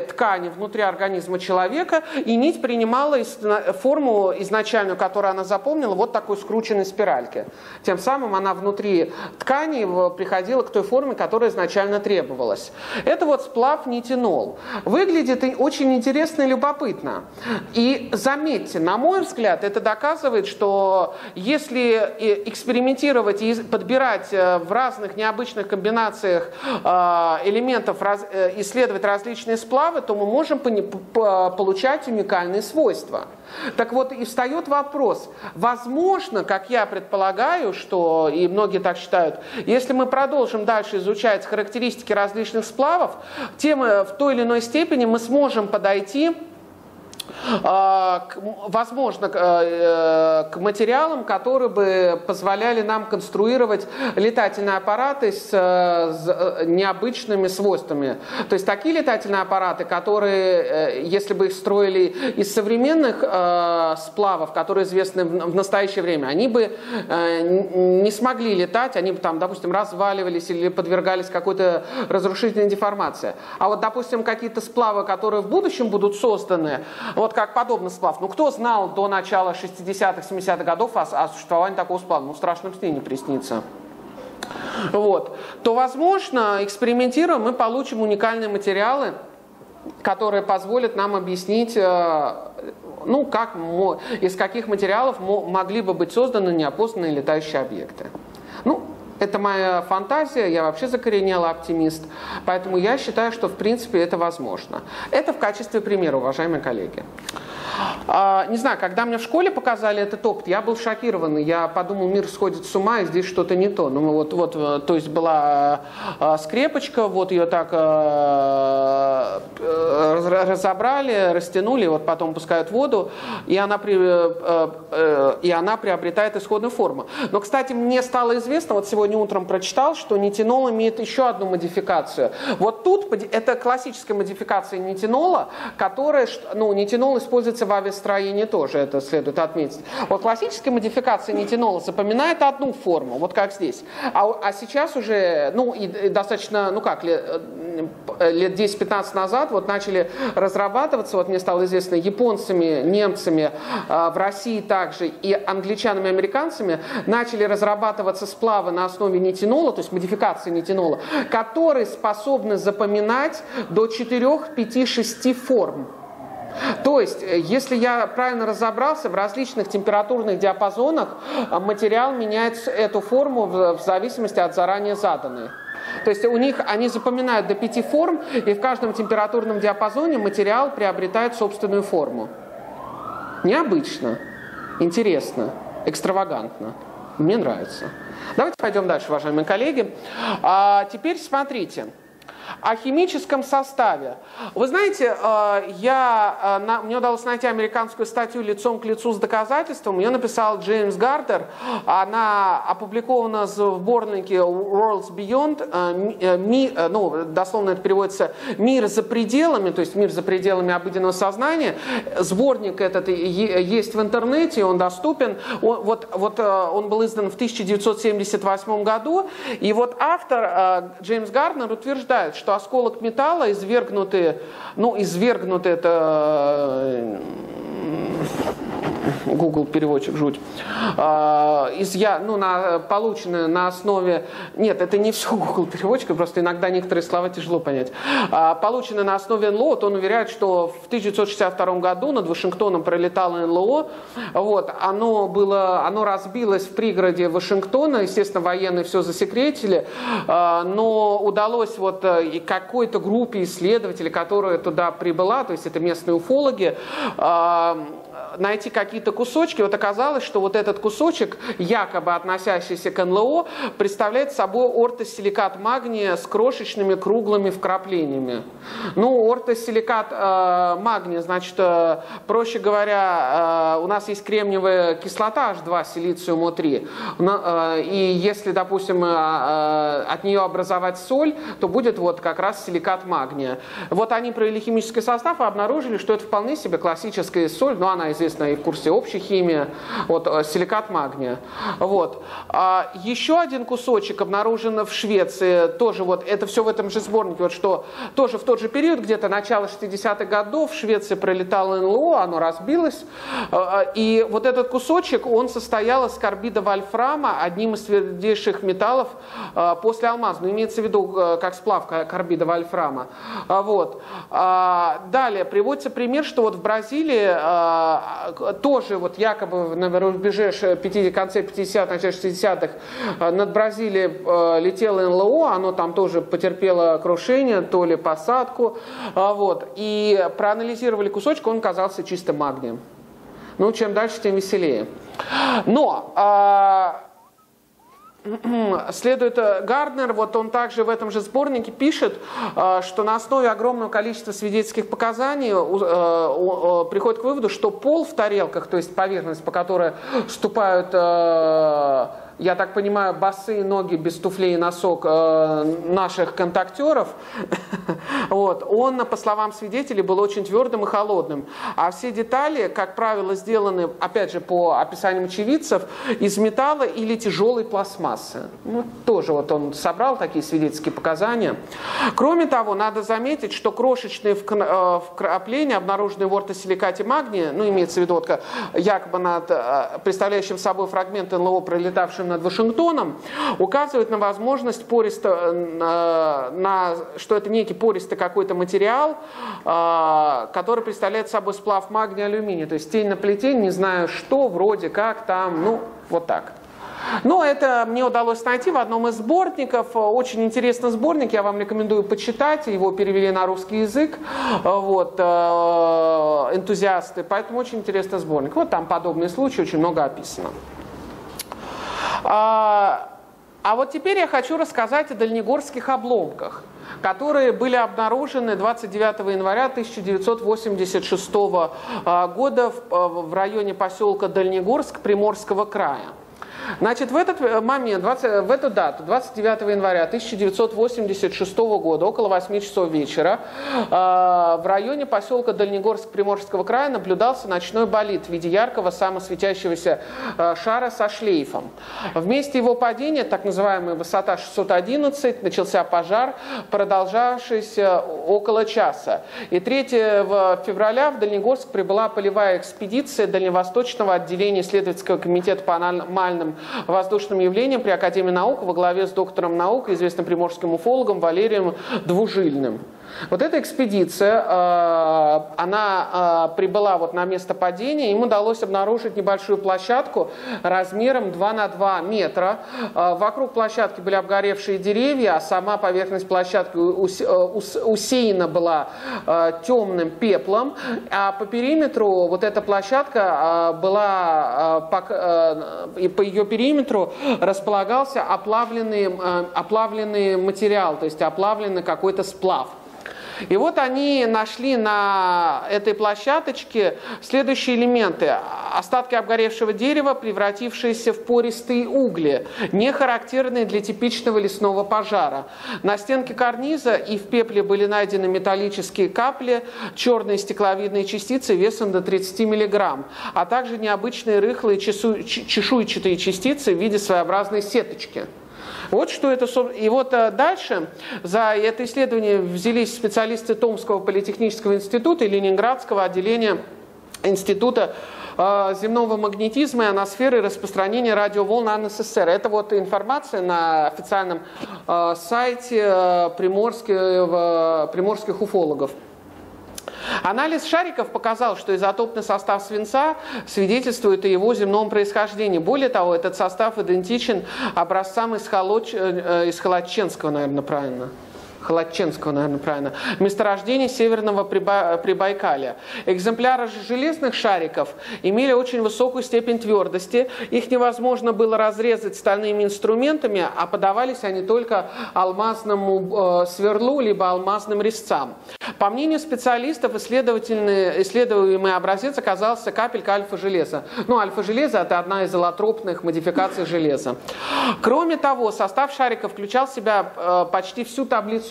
ткани внутри организма человека, и нить принимала форму изначальную, которую она запомнила, вот такой скрученной спиральки. Тем самым она внутри ткани приходила к той форме, которая изначально требовалась. Это вот сплав нитинол. Выглядит очень интересно и любопытно. И заметьте, на мой взгляд, это доказывает, что если экспериментировать и подбирать в разных необычных комбинациях элементов, исследовать различные сплавы, то мы можем получать уникальные свойства. Так вот, и встает вопрос, возможно, как я предполагаю, что и многие так считают, если мы продолжим дальше изучать характеристики различных сплавов, тем в той или иной степени мы сможем подойти, возможно, к материалам, которые бы позволяли нам конструировать летательные аппараты с необычными свойствами. То есть такие летательные аппараты, которые, если бы их строили из современных сплавов, которые известны в настоящее время, они бы не смогли летать, они бы там, допустим, разваливались или подвергались какой-то разрушительной деформации. А вот, допустим, какие-то сплавы, которые в будущем будут созданы, вот как подобный сплав. Ну, кто знал до начала шестидесятых, семидесятых годов о, о существовании такого сплава? Ну, в страшном сне не приснится. Вот. То, возможно, экспериментируя, мы получим уникальные материалы, которые позволят нам объяснить, ну, как, из каких материалов могли бы быть созданы неопознанные летающие объекты. Ну, это моя фантазия, я вообще закоренелый оптимист, поэтому я считаю, что в принципе это возможно. Это в качестве примера, уважаемые коллеги. А, не знаю, когда мне в школе показали этот опыт, я был шокирован, я подумал, мир сходит с ума, и здесь что-то не то. Ну, вот, вот, то есть была а, скрепочка, вот ее так а, разобрали, растянули, вот потом пускают воду, и она, при, а, а, и она приобретает исходную форму. Но, кстати, мне стало известно, вот сегодня утром прочитал, что нитинол имеет еще одну модификацию. Вот тут это классическая модификация нитинола, которая, ну, нитинол используется в авиастроении тоже, это следует отметить. Вот классическая модификация нитинола запоминает одну форму, вот как здесь. А, а сейчас уже, ну, и, и достаточно, ну как, лет, лет десять-пятнадцать назад вот начали разрабатываться, вот мне стало известно, японцами, немцами, э, в России также, и англичанами, американцами начали разрабатываться сплавы на основе нитинола, то есть модификации нитинола, которые способны запоминать до четырёх, пяти, шести форм. То есть, если я правильно разобрался, в различных температурных диапазонах материал меняет эту форму в зависимости от заранее заданной. То есть у них они запоминают до пяти форм, и в каждом температурном диапазоне материал приобретает собственную форму. Необычно, интересно, экстравагантно. Мне нравится. Давайте пойдем дальше, уважаемые коллеги. А теперь смотрите. О химическом составе. Вы знаете, я, мне удалось найти американскую статью «Лицом к лицу с доказательством». Ее написал Джеймс Гарднер. Она опубликована в сборнике Worlds Beyond. Ми, ну, дословно это переводится «Мир за пределами», то есть «Мир за пределами обыденного сознания». Сборник этот есть в интернете, он доступен. Он, вот, вот, он был издан в тысяча девятьсот семьдесят восьмом году. И вот автор Джеймс Гарднер утверждает, что осколок металла, извергнутый, ну, извергнутый это Google переводчик, жуть, из, я, ну, на, полученное на основе, нет, это не все Google переводчик, просто иногда некоторые слова тяжело понять, полученное на основе эн эл о, вот он уверяет, что в тысяча девятьсот шестьдесят втором году над Вашингтоном пролетало эн эл о, вот, оно, было, оно разбилось в пригороде Вашингтона, естественно, военные все засекретили, но удалось вот какой-то группе исследователей, которая туда прибыла, то есть это местные уфологи, найти какие-то кусочки. Вот оказалось, что вот этот кусочек, якобы относящийся к эн эл о, представляет собой ортосиликат магния с крошечными круглыми вкраплениями. Ну, ортосиликат э, магния, значит, э, проще говоря, э, у нас есть кремниевая кислота эйч два, силициум о три. Э, и если, допустим, э, э, от нее образовать соль, то будет вот как раз силикат магния. Вот они провели химический состав и обнаружили, что это вполне себе классическая соль, но она из известно и в курсе общей химии, вот, силикат магния. Вот. А еще один кусочек обнаружен в Швеции, тоже вот, это все в этом же сборнике, вот что тоже в тот же период, где-то начало шестидесятых годов, в Швеции пролетало эн эл о, оно разбилось, и вот этот кусочек, он состоял из карбида вольфрама, одним из твердейших металлов после алмаза, ну, имеется в виду как сплав карбида вольфрама. Вот. Далее приводится пример, что вот в Бразилии тоже вот якобы на рубеже конце пятидесятых, начале шестидесятых над Бразилией летело эн эл о, оно там тоже потерпело крушение, то ли посадку, вот, и проанализировали кусочек, он оказался чистым магнием. Ну, чем дальше, тем веселее. Но следует Гарднер, вот он также в этом же сборнике пишет, что на основе огромного количества свидетельских показаний приходит к выводу, что пол в тарелках, то есть поверхность, по которой ступают, я так понимаю, босые ноги без туфлей и носок наших контактеров, вот, он, по словам свидетелей, был очень твердым и холодным. А все детали, как правило, сделаны, опять же, по описаниям очевидцев, из металла или тяжелой пластмассы. Ну, тоже вот он собрал такие свидетельские показания. Кроме того, надо заметить, что крошечные вкрапления, обнаруженные в ортосиликате магния, ну, имеется в виду, вот, якобы над представляющим собой фрагмент эн эл о, пролетавшим над Вашингтоном, указывает на возможность пористо, на, на, что это некий пористый какой-то материал, который представляет собой сплав магния алюминия. То есть тень на плетень, не знаю что, вроде как там, ну вот так. Но это мне удалось найти в одном из сборников. Очень интересный сборник, я вам рекомендую почитать. Его перевели на русский язык, вот, энтузиасты. Поэтому очень интересный сборник. Вот там подобные случаи очень много описано. А, а вот теперь я хочу рассказать о дальнегорских обломках, которые были обнаружены двадцать девятого января тысяча девятьсот восемьдесят шестого года в, в районе поселка Дальнегорск Приморского края. Значит, в этот момент, двадцать, в эту дату, двадцать девятого января тысяча девятьсот восемьдесят шестого года, около восьми часов вечера, э, в районе поселка Дальнегорск Приморского края наблюдался ночной болид в виде яркого самосветящегося э, шара со шлейфом. В месте его падения, так называемая высота шестьсот одиннадцать, начался пожар, продолжавшийся около часа. И третьего февраля в Дальнегорск прибыла полевая экспедиция Дальневосточного отделения исследовательского комитета по аномальным воздушным явлением при Академии наук во главе с доктором наук, известным приморским уфологом Валерием Двужильным. Вот эта экспедиция, она прибыла вот на место падения, им удалось обнаружить небольшую площадку размером два на два метра. Вокруг площадки были обгоревшие деревья, а сама поверхность площадки усеяна была темным пеплом, а по периметру вот эта площадка была, и по ее периметру располагался оплавленный, оплавленный материал, то есть оплавленный какой-то сплав. И вот они нашли на этой площадочке следующие элементы. Остатки обгоревшего дерева, превратившиеся в пористые угли, не характерные для типичного лесного пожара. На стенке карниза и в пепле были найдены металлические капли, черные стекловидные частицы весом до тридцати миллиграмм, а также необычные рыхлые чешуйчатые частицы в виде своеобразной сеточки. Вот что это. И вот дальше за это исследование взялись специалисты Томского политехнического института и Ленинградского отделения Института земного магнетизма, ионосферы и распространения радиоволн эн эс эс эс эр. Это вот информация на официальном сайте приморских, приморских уфологов. Анализ шариков показал, что изотопный состав свинца свидетельствует о его земном происхождении. Более того, этот состав идентичен образцам из, Холоч... из Холодченского, наверное, правильно. Холодченского, наверное, правильно, месторождений Северного Прибайкалья. Экземпляры железных шариков имели очень высокую степень твердости, их невозможно было разрезать стальными инструментами, а подавались они только алмазному э, сверлу либо алмазным резцам. По мнению специалистов, исследуемый образец оказался капелька альфа-железа. Ну, альфа-железо – это одна из аллотропных модификаций железа. Кроме того, состав шариков включал в себя э, почти всю таблицу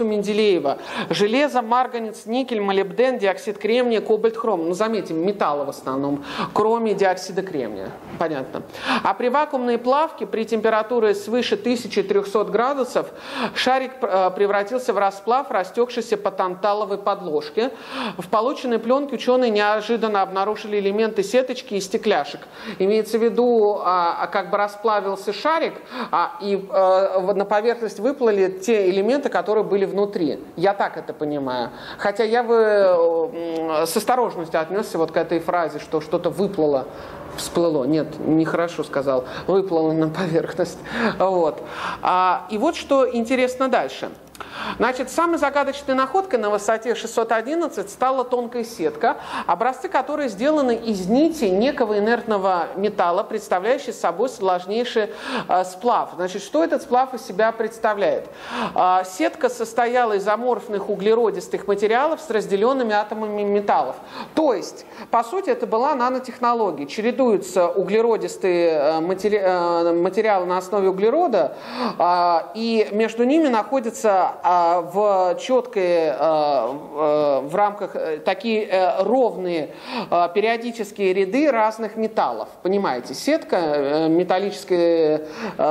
процессу Менделеева. Железо, марганец, никель, молибден, диоксид кремния, кобальт, хром. Ну, заметим, металлы в основном, кроме диоксида кремния. Понятно. А при вакуумной плавке при температуре свыше тысячи трёхсот градусов шарик превратился в расплав, растекшийся по танталовой подложке. В полученной пленке ученые неожиданно обнаружили элементы сеточки и стекляшек. Имеется в виду, а, как бы расплавился шарик, а, и а, на поверхность выплыли те элементы, которые были внутри. Я так это понимаю. Хотя я бы с осторожностью отнесся вот к этой фразе, что что-то выплыло. Всплыло. Нет, нехорошо сказал. Выплыло на поверхность. Вот. А, и вот что интересно дальше. Значит, самой загадочной находкой на высоте шестьсот одиннадцать стала тонкая сетка, образцы которой сделаны из нити некого инертного металла, представляющий собой сложнейший э, сплав. Значит, что этот сплав из себя представляет? Э, сетка состояла из аморфных углеродистых материалов с разделенными атомами металлов. То есть, по сути, это была нанотехнология. Чередуются углеродистые матери... э, материалы на основе углерода, э, и между ними находятся в четкой, в рамках такие ровные периодические ряды разных металлов. Понимаете, сетка, металлическая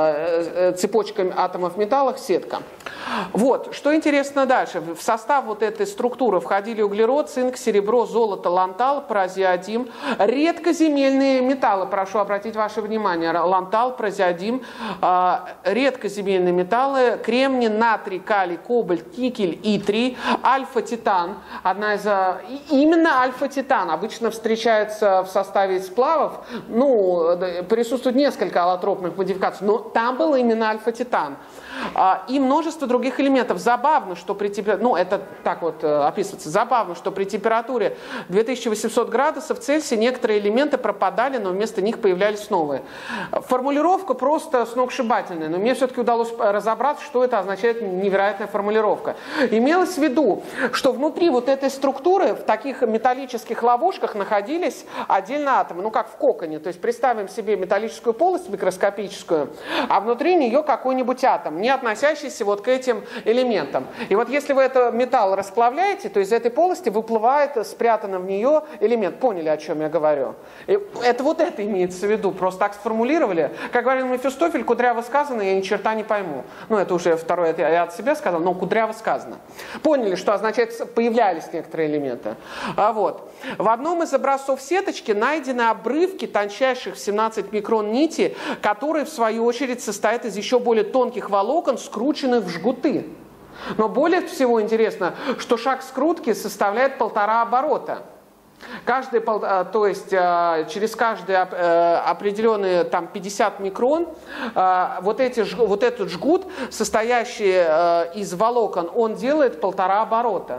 цепочка атомов металлов, сетка. Вот, что интересно дальше. В состав вот этой структуры входили углерод, цинк, серебро, золото, лантал, празеодим, редкоземельные металлы, прошу обратить ваше внимание, лантал, празеодим, редкоземельные металлы, кремний, натрий, калий, кобальт, никель, итрий, альфа-титан. Одна из, именно альфа-титан обычно встречается в составе сплавов. Ну, присутствует несколько аллотропных модификаций, но там был именно альфа-титан. И множество других элементов. Забавно, что при температуре, ну это так вот описывается, забавно, что при температуре две тысячи восемьсот градусов Цельсия некоторые элементы пропадали, но вместо них появлялись новые. Формулировка просто сногсшибательная, но мне все-таки удалось разобраться, что это означает невероятная формулировка. Имелось в виду, что внутри вот этой структуры в таких металлических ловушках находились отдельно атомы, ну как в коконе. То есть представим себе металлическую полость микроскопическую, а внутри нее какой-нибудь атом, не относящийся вот к этим элементам. И вот если вы этот металл расплавляете, то из этой полости выплывает спрятанный в нее элемент. Поняли, о чем я говорю? И это вот это имеется в виду. Просто так сформулировали. Как говорил Мефистофель, кудряво сказано, я ни черта не пойму. Ну, это уже второе, это я от себя сказал, но кудряво сказано. Поняли, что означает, появлялись некоторые элементы. А вот. В одном из образцов сеточки найдены обрывки тончайших в семнадцать микрон нити, которые, в свою очередь, состоят из еще более тонких волокон, скрученных в жгуты. Но более всего интересно, что шаг скрутки составляет полтора оборота. Каждый, то есть через каждый определенный там, пятьдесят микрон вот, эти, вот этот жгут, состоящий из волокон, он делает полтора оборота.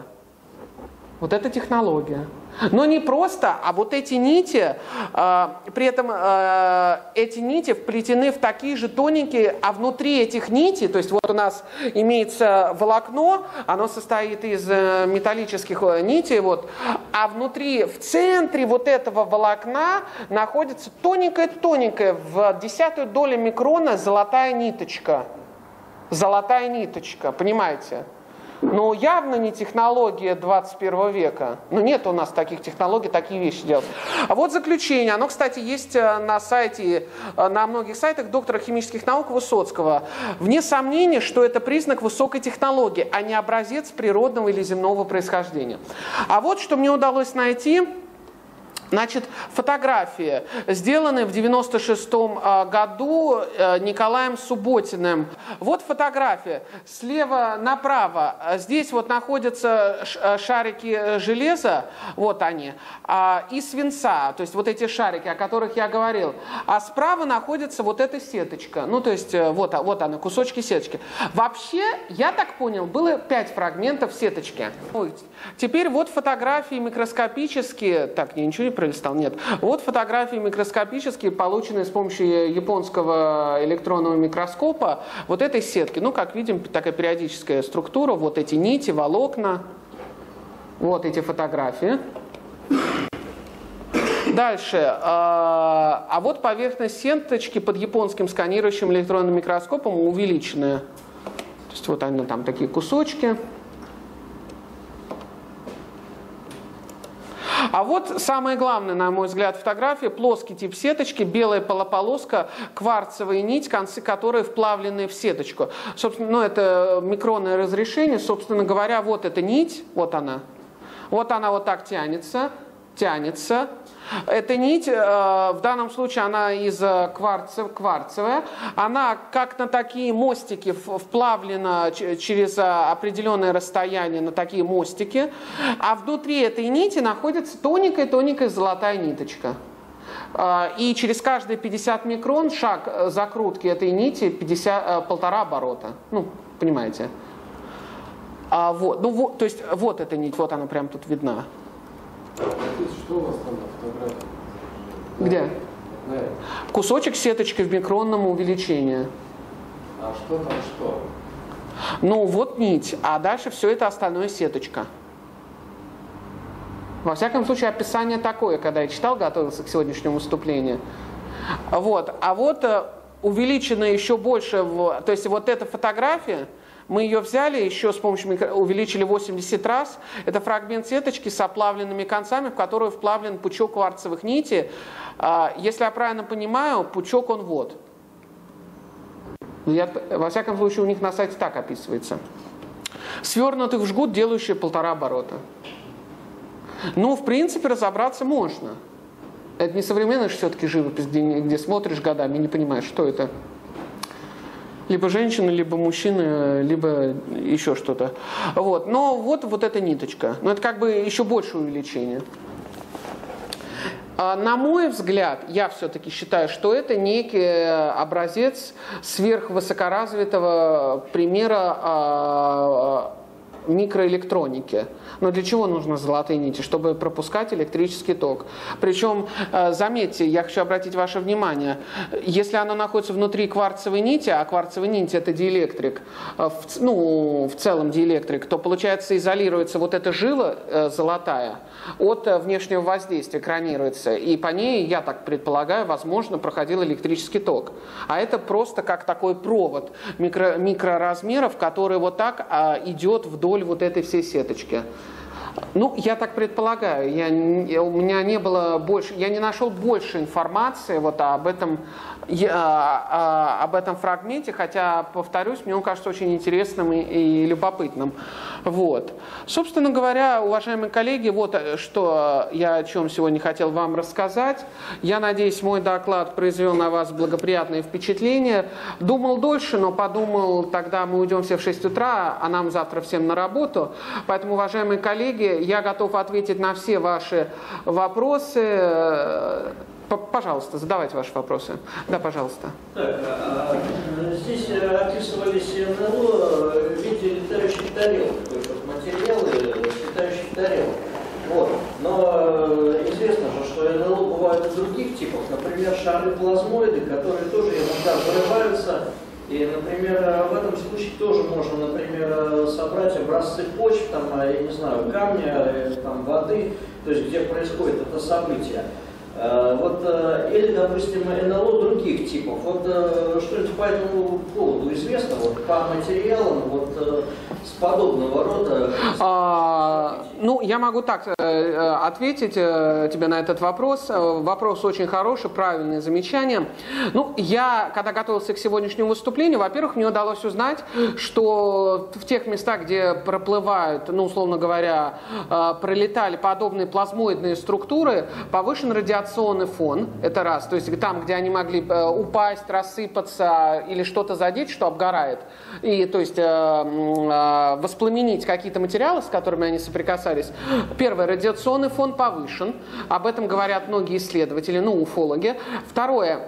Вот это технология. Но не просто, а вот эти нити, э, при этом э, эти нити вплетены в такие же тоненькие, а внутри этих нитей, то есть вот у нас имеется волокно, оно состоит из э, металлических нитей, вот, а внутри, в центре вот этого волокна находится тоненькая-тоненькая, в десятую долю микрона золотая ниточка. Золотая ниточка, понимаете? Ну, явно не технология двадцать первого века. Ну, нет у нас таких технологий, такие вещи делать. А вот заключение. Оно, кстати, есть на сайте, на многих сайтах доктора химических наук Высоцкого. Вне сомнения, что это признак высокой технологии, а не образец природного или земного происхождения. А вот что мне удалось найти. Значит, фотографии, сделанные в девяносто шестом году Николаем Субботиным. Вот фотография. Слева направо. Здесь вот находятся шарики железа, вот они, и свинца, то есть вот эти шарики, о которых я говорил. А справа находится вот эта сеточка. Ну, то есть вот, вот она, кусочки сеточки. Вообще, я так понял, было пять фрагментов сеточки. Теперь вот фотографии микроскопические. Так, я ничего не пролистал, нет. Вот фотографии микроскопические, полученные с помощью японского электронного микроскопа вот этой сетки. Ну, как видим, такая периодическая структура. Вот эти нити, волокна. Вот эти фотографии. Дальше. А вот поверхность сеточки под японским сканирующим электронным микроскопом увеличенная. То есть вот они там такие кусочки. А вот самое главное, на мой взгляд, фотография: плоский тип сеточки, белая полополоска, кварцевая нить, концы которой вплавлены в сеточку. Собственно, ну, это микронное разрешение. Собственно говоря, вот эта нить, вот она. Вот она вот так тянется, тянется. Эта нить, в данном случае она из кварца, кварцевая, она как на такие мостики вплавлена через определенное расстояние на такие мостики, а внутри этой нити находится тоненькая-тоненькая золотая ниточка. И через каждые пятьдесят микрон шаг закрутки этой нити пятьдесят, полтора оборота. Ну, понимаете. А вот, ну, вот, то есть вот эта нить, вот она прям тут видна. Что у вас там на фотографии? Где? Да. Кусочек сеточки в микронном увеличении. А что там что? Ну вот нить, а дальше все это остальное сеточка. Во всяком случае, описание такое, когда я читал, готовился к сегодняшнему выступлению. Вот. А вот увеличено еще больше, то есть вот эта фотография, мы ее взяли, еще с помощью микро... увеличили восемьдесят раз. Это фрагмент сеточки с оплавленными концами, в которую вплавлен пучок кварцевых нитей. Если я правильно понимаю, пучок он вот. Я, во всяком случае, у них на сайте так описывается. Свернутых в жгут, делающие полтора оборота. Ну, в принципе, разобраться можно. Это не современная же все-таки живопись, где, где смотришь годами и не понимаешь, что это. Либо женщина, либо мужчина, либо еще что-то. Вот. Но вот, вот эта ниточка. Но это как бы еще больше увеличение. На мой взгляд, я все-таки считаю, что это некий образец сверхвысокоразвитого примера микроэлектроники. Но для чего нужны золотые нити? Чтобы пропускать электрический ток. Причем, заметьте, я хочу обратить ваше внимание, если оно находится внутри кварцевой нити, а кварцевая нить это диэлектрик, ну, в целом диэлектрик, то, получается, изолируется вот эта жила золотая от внешнего воздействия, экранируется. И по ней, я так предполагаю, возможно, проходил электрический ток. А это просто как такой провод микро, микроразмеров, который вот так а, идет вдоль вот этой всей сеточки. Ну, я так предполагаю, я, я, у меня не было больше, я не нашел больше информации вот об этом, я, а, об этом фрагменте, хотя, повторюсь, мне он кажется очень интересным и, и любопытным. Вот. Собственно говоря, уважаемые коллеги, вот что я о чем сегодня хотел вам рассказать. Я надеюсь, мой доклад произвел на вас благоприятное впечатление. Думал дольше, но подумал, тогда мы уйдем все в шесть утра, а нам завтра всем на работу. Поэтому, уважаемые коллеги, я готов ответить на все ваши вопросы. Пожалуйста, задавайте ваши вопросы. Да, пожалуйста. Так, а, здесь описывались эн эл о в виде летающих тарелок, то есть материалы летающих тарелок. Вот. Но известно же, что эн эл о бывают и других типов, например, шары-плазмоиды, которые тоже иногда взрываются. И, например, в этом случае тоже можно, например, собрать образцы почв, там, я не знаю, камня, там, воды, то есть где происходит это событие. Вот, или, допустим, эн эл о других типов. Вот что-нибудь по этому поводу известно, вот, по материалам, вот, с подобного рода? А, ну, я могу так ответить тебе на этот вопрос. Вопрос очень хороший, правильное замечание. Ну, я, когда готовился к сегодняшнему выступлению, во-первых, мне удалось узнать, что в тех местах, где проплывают, ну, условно говоря, пролетали подобные плазмоидные структуры, повышен радиационный фон, это раз, то есть там, где они могли упасть, рассыпаться или что-то задеть, что обгорает, и, то есть, воспламенить какие-то материалы, с которыми они соприкасались. Первое, радиационный фон повышен, об этом говорят многие исследователи, ну, уфологи. Второе,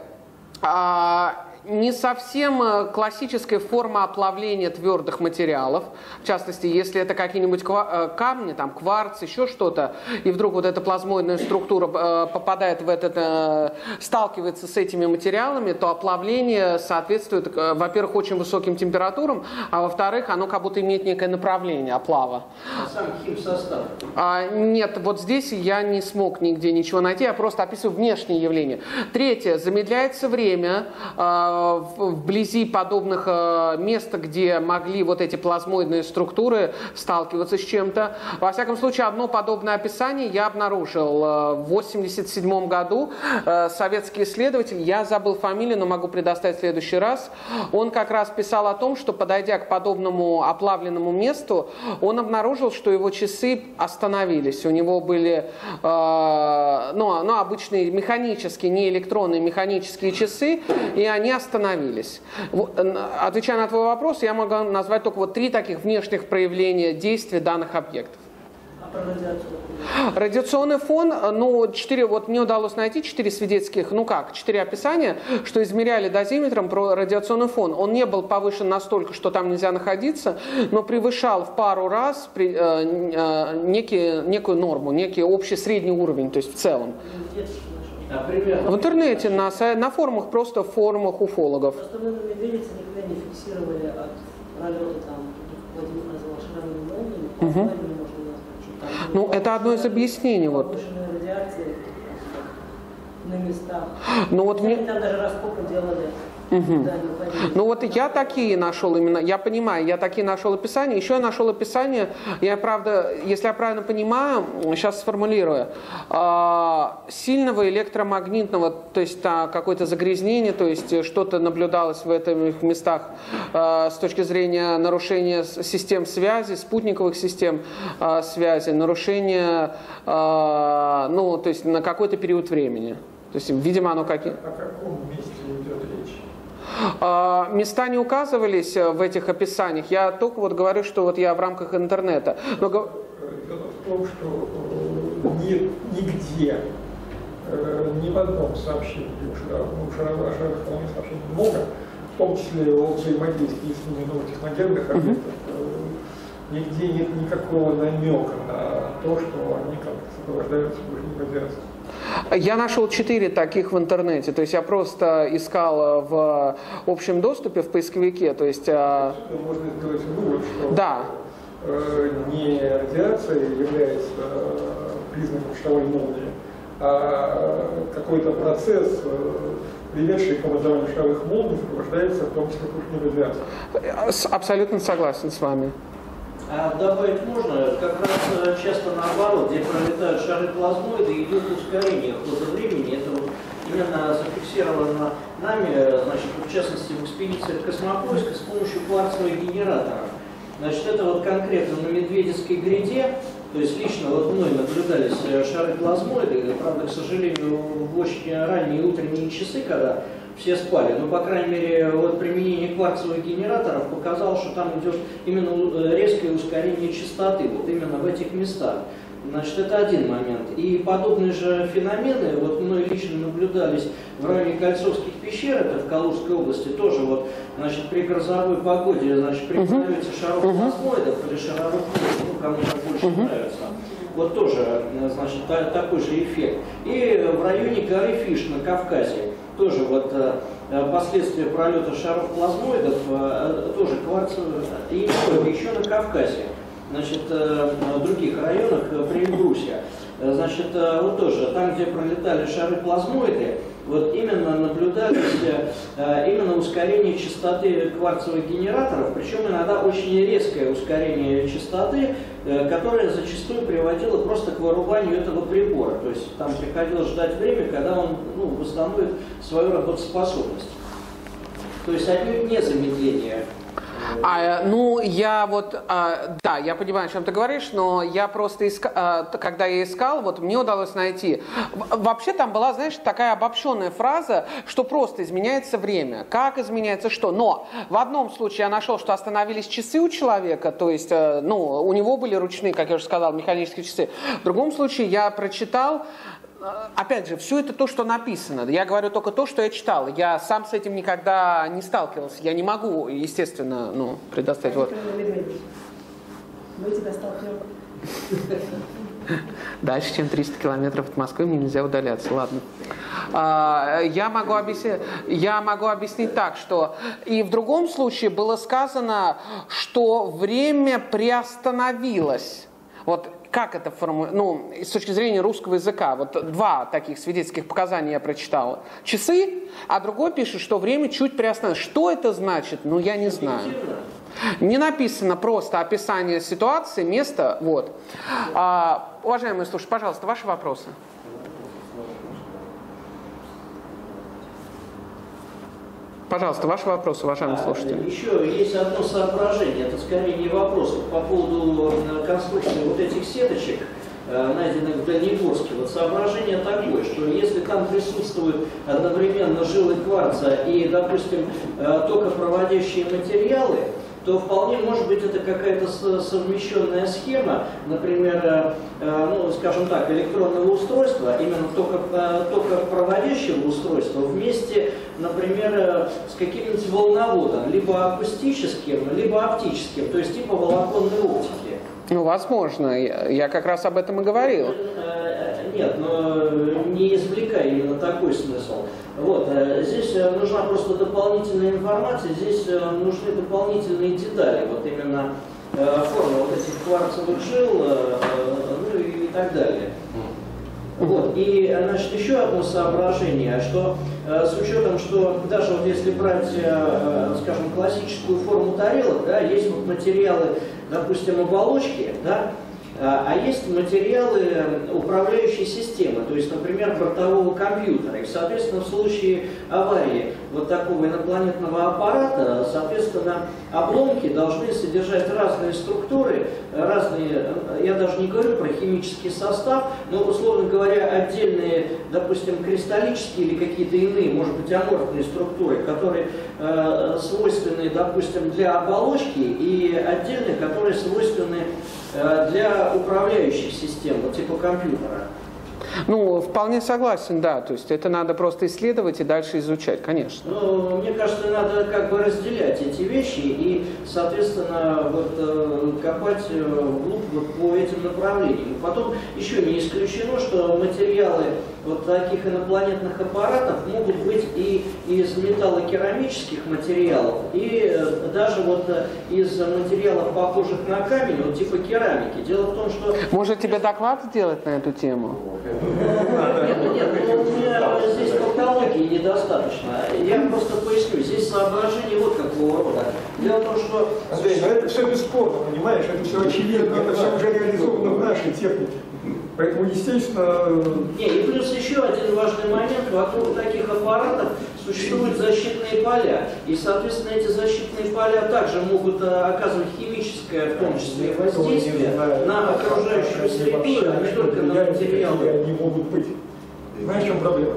не совсем классическая форма оплавления твердых материалов. В частности, если это какие-нибудь камни, там, кварц, еще что-то, и вдруг вот эта плазмоидная структура попадает в этот, сталкивается с этими материалами, то оплавление соответствует, во-первых, очень высоким температурам, а во-вторых, оно как будто имеет некое направление оплава. А сам химсостав? А, нет, вот здесь я не смог нигде ничего найти, я просто описываю внешние явления. Третье, замедляется время, э, вблизи подобных э, мест, где могли вот эти плазмоидные структуры сталкиваться с чем-то. Во всяком случае, одно подобное описание я обнаружил э, в восемьдесят седьмом году. Э, советский исследователь, я забыл фамилию, но могу предоставить в следующий раз, он как раз писал о том, что, подойдя к подобному оплавленному месту, он обнаружил, что его часы остановились. У него были э, ну, ну, обычные механические, не электронные, механические часы, и они остановились. Отвечая на твой вопрос, я могу назвать только вот три таких внешних проявления действия данных объектов. А про радиацию? Радиационный фон, ну, четыре, вот мне удалось найти четыре свидетельских, ну как, четыре описания, что измеряли дозиметром про радиационный фон. Он не был повышен настолько, что там нельзя находиться, но превышал в пару раз при, э, э, некие, некую норму, некий общий средний уровень, то есть в целом. А примерно? В интернете, на, на форумах, просто в форумах уфологов. Просто мы на медведице никогда не фиксировали от пролета, там, Владимир назвал шаровыми молниями, по Угу. можно назвать, что там... Ну, это одно из объяснений. Вот. Повышенная радиация на местах. Ну, вот мне... Там даже раскопы делали. Угу. Да, ну вот я такие нашел именно, я понимаю, я такие нашел описания. Еще я нашел описание, я правда, если я правильно понимаю, сейчас сформулирую, сильного электромагнитного, то есть какое-то загрязнение, то есть что-то наблюдалось в этих местах с точки зрения нарушения систем связи, спутниковых систем связи, нарушения, ну, то есть на какой-то период времени. То есть, видимо, оно как... О каком месте идет речь? Места не указывались в этих описаниях. Я только вот говорю, что вот я в рамках интернета. Но... Дело в том, что нет нигде, ни в одном сообщении, у шаровых сообщений много, в том числе о взаимодействии с ними новых техногенных объектов, нигде нет никакого намека на то, что они как-то сопровождаются в радиацией. Я нашел четыре таких в интернете, то есть я просто искал в общем доступе в поисковике, то есть... Можно сделать вывод, что да. не радиация является признаком шаровой молнии, а какой-то процесс, приведший к образованию шаровых молний, сопровождается в том числе крупной радиацией. Абсолютно согласен с вами. А добавить можно, как раз часто наоборот, где пролетают шары плазмоиды, идет ускорение хода времени. Это вот именно зафиксировано нами, значит, в частности, в экспедициях Космопоиска с помощью кварцевых генераторов. Значит, это вот конкретно на Медведицкой гряде, то есть лично вот мной наблюдались шары плазмоиды, правда, к сожалению, в очень ранние утренние часы, когда все спали, но, по крайней мере, вот применение кварцевых генераторов показало, что там идет именно резкое ускорение частоты, вот именно в этих местах. Значит, это один момент. И подобные же феномены, вот мной лично наблюдались в районе Кольцовских пещер, это в Калужской области, тоже вот, значит, при грозовой погоде, значит, при пролете шаров плазмоидов или шаровых молний, ну, кому как больше нравится. Вот тоже, значит, такой же эффект. И в районе горы Фиш на Кавказе тоже вот последствия пролета шаров плазмоидов, тоже кварцевые, и еще на Кавказе, значит, в других районах при Эльбрусе. Значит, вот тоже, там, где пролетали шары плазмоиды, вот именно наблюдались именно ускорение частоты кварцевых генераторов, причем иногда очень резкое ускорение частоты, которое зачастую приводило просто к вырубанию этого прибора. То есть там приходилось ждать время, когда он, ну, восстановит свою работоспособность. То есть отнюдь не замедление. А, ну, я вот, а, да, я понимаю, о чем ты говоришь, но я просто искал, а, когда я искал, вот мне удалось найти. Вообще там была, знаешь, такая обобщенная фраза, что просто изменяется время. Как изменяется что? Но в одном случае я нашел, что остановились часы у человека, то есть, ну, у него были ручные, как я уже сказал, механические часы. В другом случае я прочитал, опять же, все это то, что написано. Я говорю только то, что я читал. Я сам с этим никогда не сталкивался. Я не могу, естественно, ну, предоставить. Вот. Мы тебя столкнем. Дальше, чем триста километров от Москвы, мне нельзя удаляться. Ладно. Я могу объяснить, я могу объяснить так, что и в другом случае было сказано, что время приостановилось. Вот как это форму... ну, с точки зрения русского языка? Вот два таких свидетельских показания я прочитала. Часы, а другой пишет, что время чуть приостановилось. Что это значит? Ну, я не знаю. Не написано просто описание ситуации, места. Вот. А, уважаемые слушатели, пожалуйста, ваши вопросы. Пожалуйста, ваши вопросы, уважаемые слушатели. Еще есть одно соображение, это скорее не вопрос, по поводу конструкции вот этих сеточек, найденных в Дальнегорске. Вот соображение такое, что если там присутствуют одновременно жилы кварца и, допустим, токопроводящие материалы, то вполне может быть это какая-то совмещенная схема, например, ну, скажем так, электронного устройства, именно только, только проводящего устройства вместе, например, с каким-нибудь волноводом, либо акустическим, либо оптическим, то есть типа волоконной оптики. Ну, возможно. Я как раз об этом и говорил. Нет, но не извлекая именно такой смысл. Вот, здесь нужна просто дополнительная информация, здесь нужны дополнительные детали, вот именно форма вот этих кварцевых жил, ну и так далее. Вот, и, значит, еще одно соображение, что с учетом, что даже вот если брать, скажем, классическую форму тарелок, да, есть вот материалы, допустим, оболочки, да, а есть материалы управляющей системы, то есть, например, бортового компьютера. И, соответственно, в случае аварии вот такого инопланетного аппарата, соответственно, обломки должны содержать разные структуры, разные, я даже не говорю про химический состав, но, условно говоря, отдельные, допустим, кристаллические или какие-то иные, может быть, аморфные структуры, которые э, свойственны, допустим, для оболочки, и отдельные, которые свойственны для управляющих систем, вот типа компьютера. Ну, вполне согласен, да. То есть это надо просто исследовать и дальше изучать, конечно. Ну, мне кажется, надо как бы разделять эти вещи и, соответственно, вот, копать вглубь вот по этим направлениям. Потом еще не исключено, что материалы вот таких инопланетных аппаратов могут быть и из металлокерамических материалов, и даже вот из материалов, похожих на камень, вот типа керамики. Дело в том, что... Может, тебе доклад сделать на эту тему? Нет, нет, ну, у меня здесь тавтологии недостаточно. Я просто поясню. Здесь соображение вот какого рода. Дело в том, что... Андрей, но это все бесспорно, понимаешь? Это все очевидно, это все уже реализовано в нашей технике. Поэтому, естественно... Не, и плюс еще один важный момент. Вокруг таких аппаратов существуют защитные поля. И, соответственно, эти защитные поля также могут оказывать химическое, в том числе, воздействие на окружающую среду, а не только на материалы. Они могут быть. Знаешь, в чем проблема?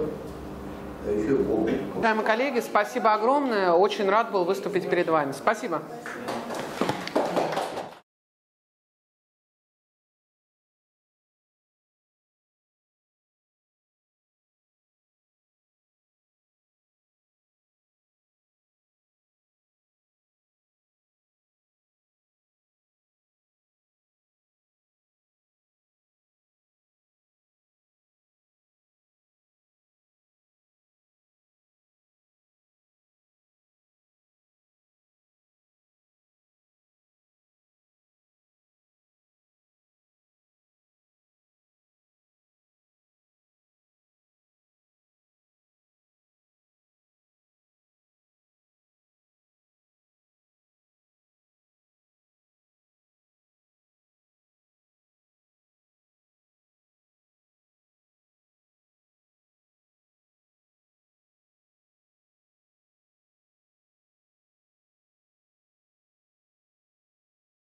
Уважаемые коллеги, спасибо огромное. Очень рад был выступить перед вами. Спасибо.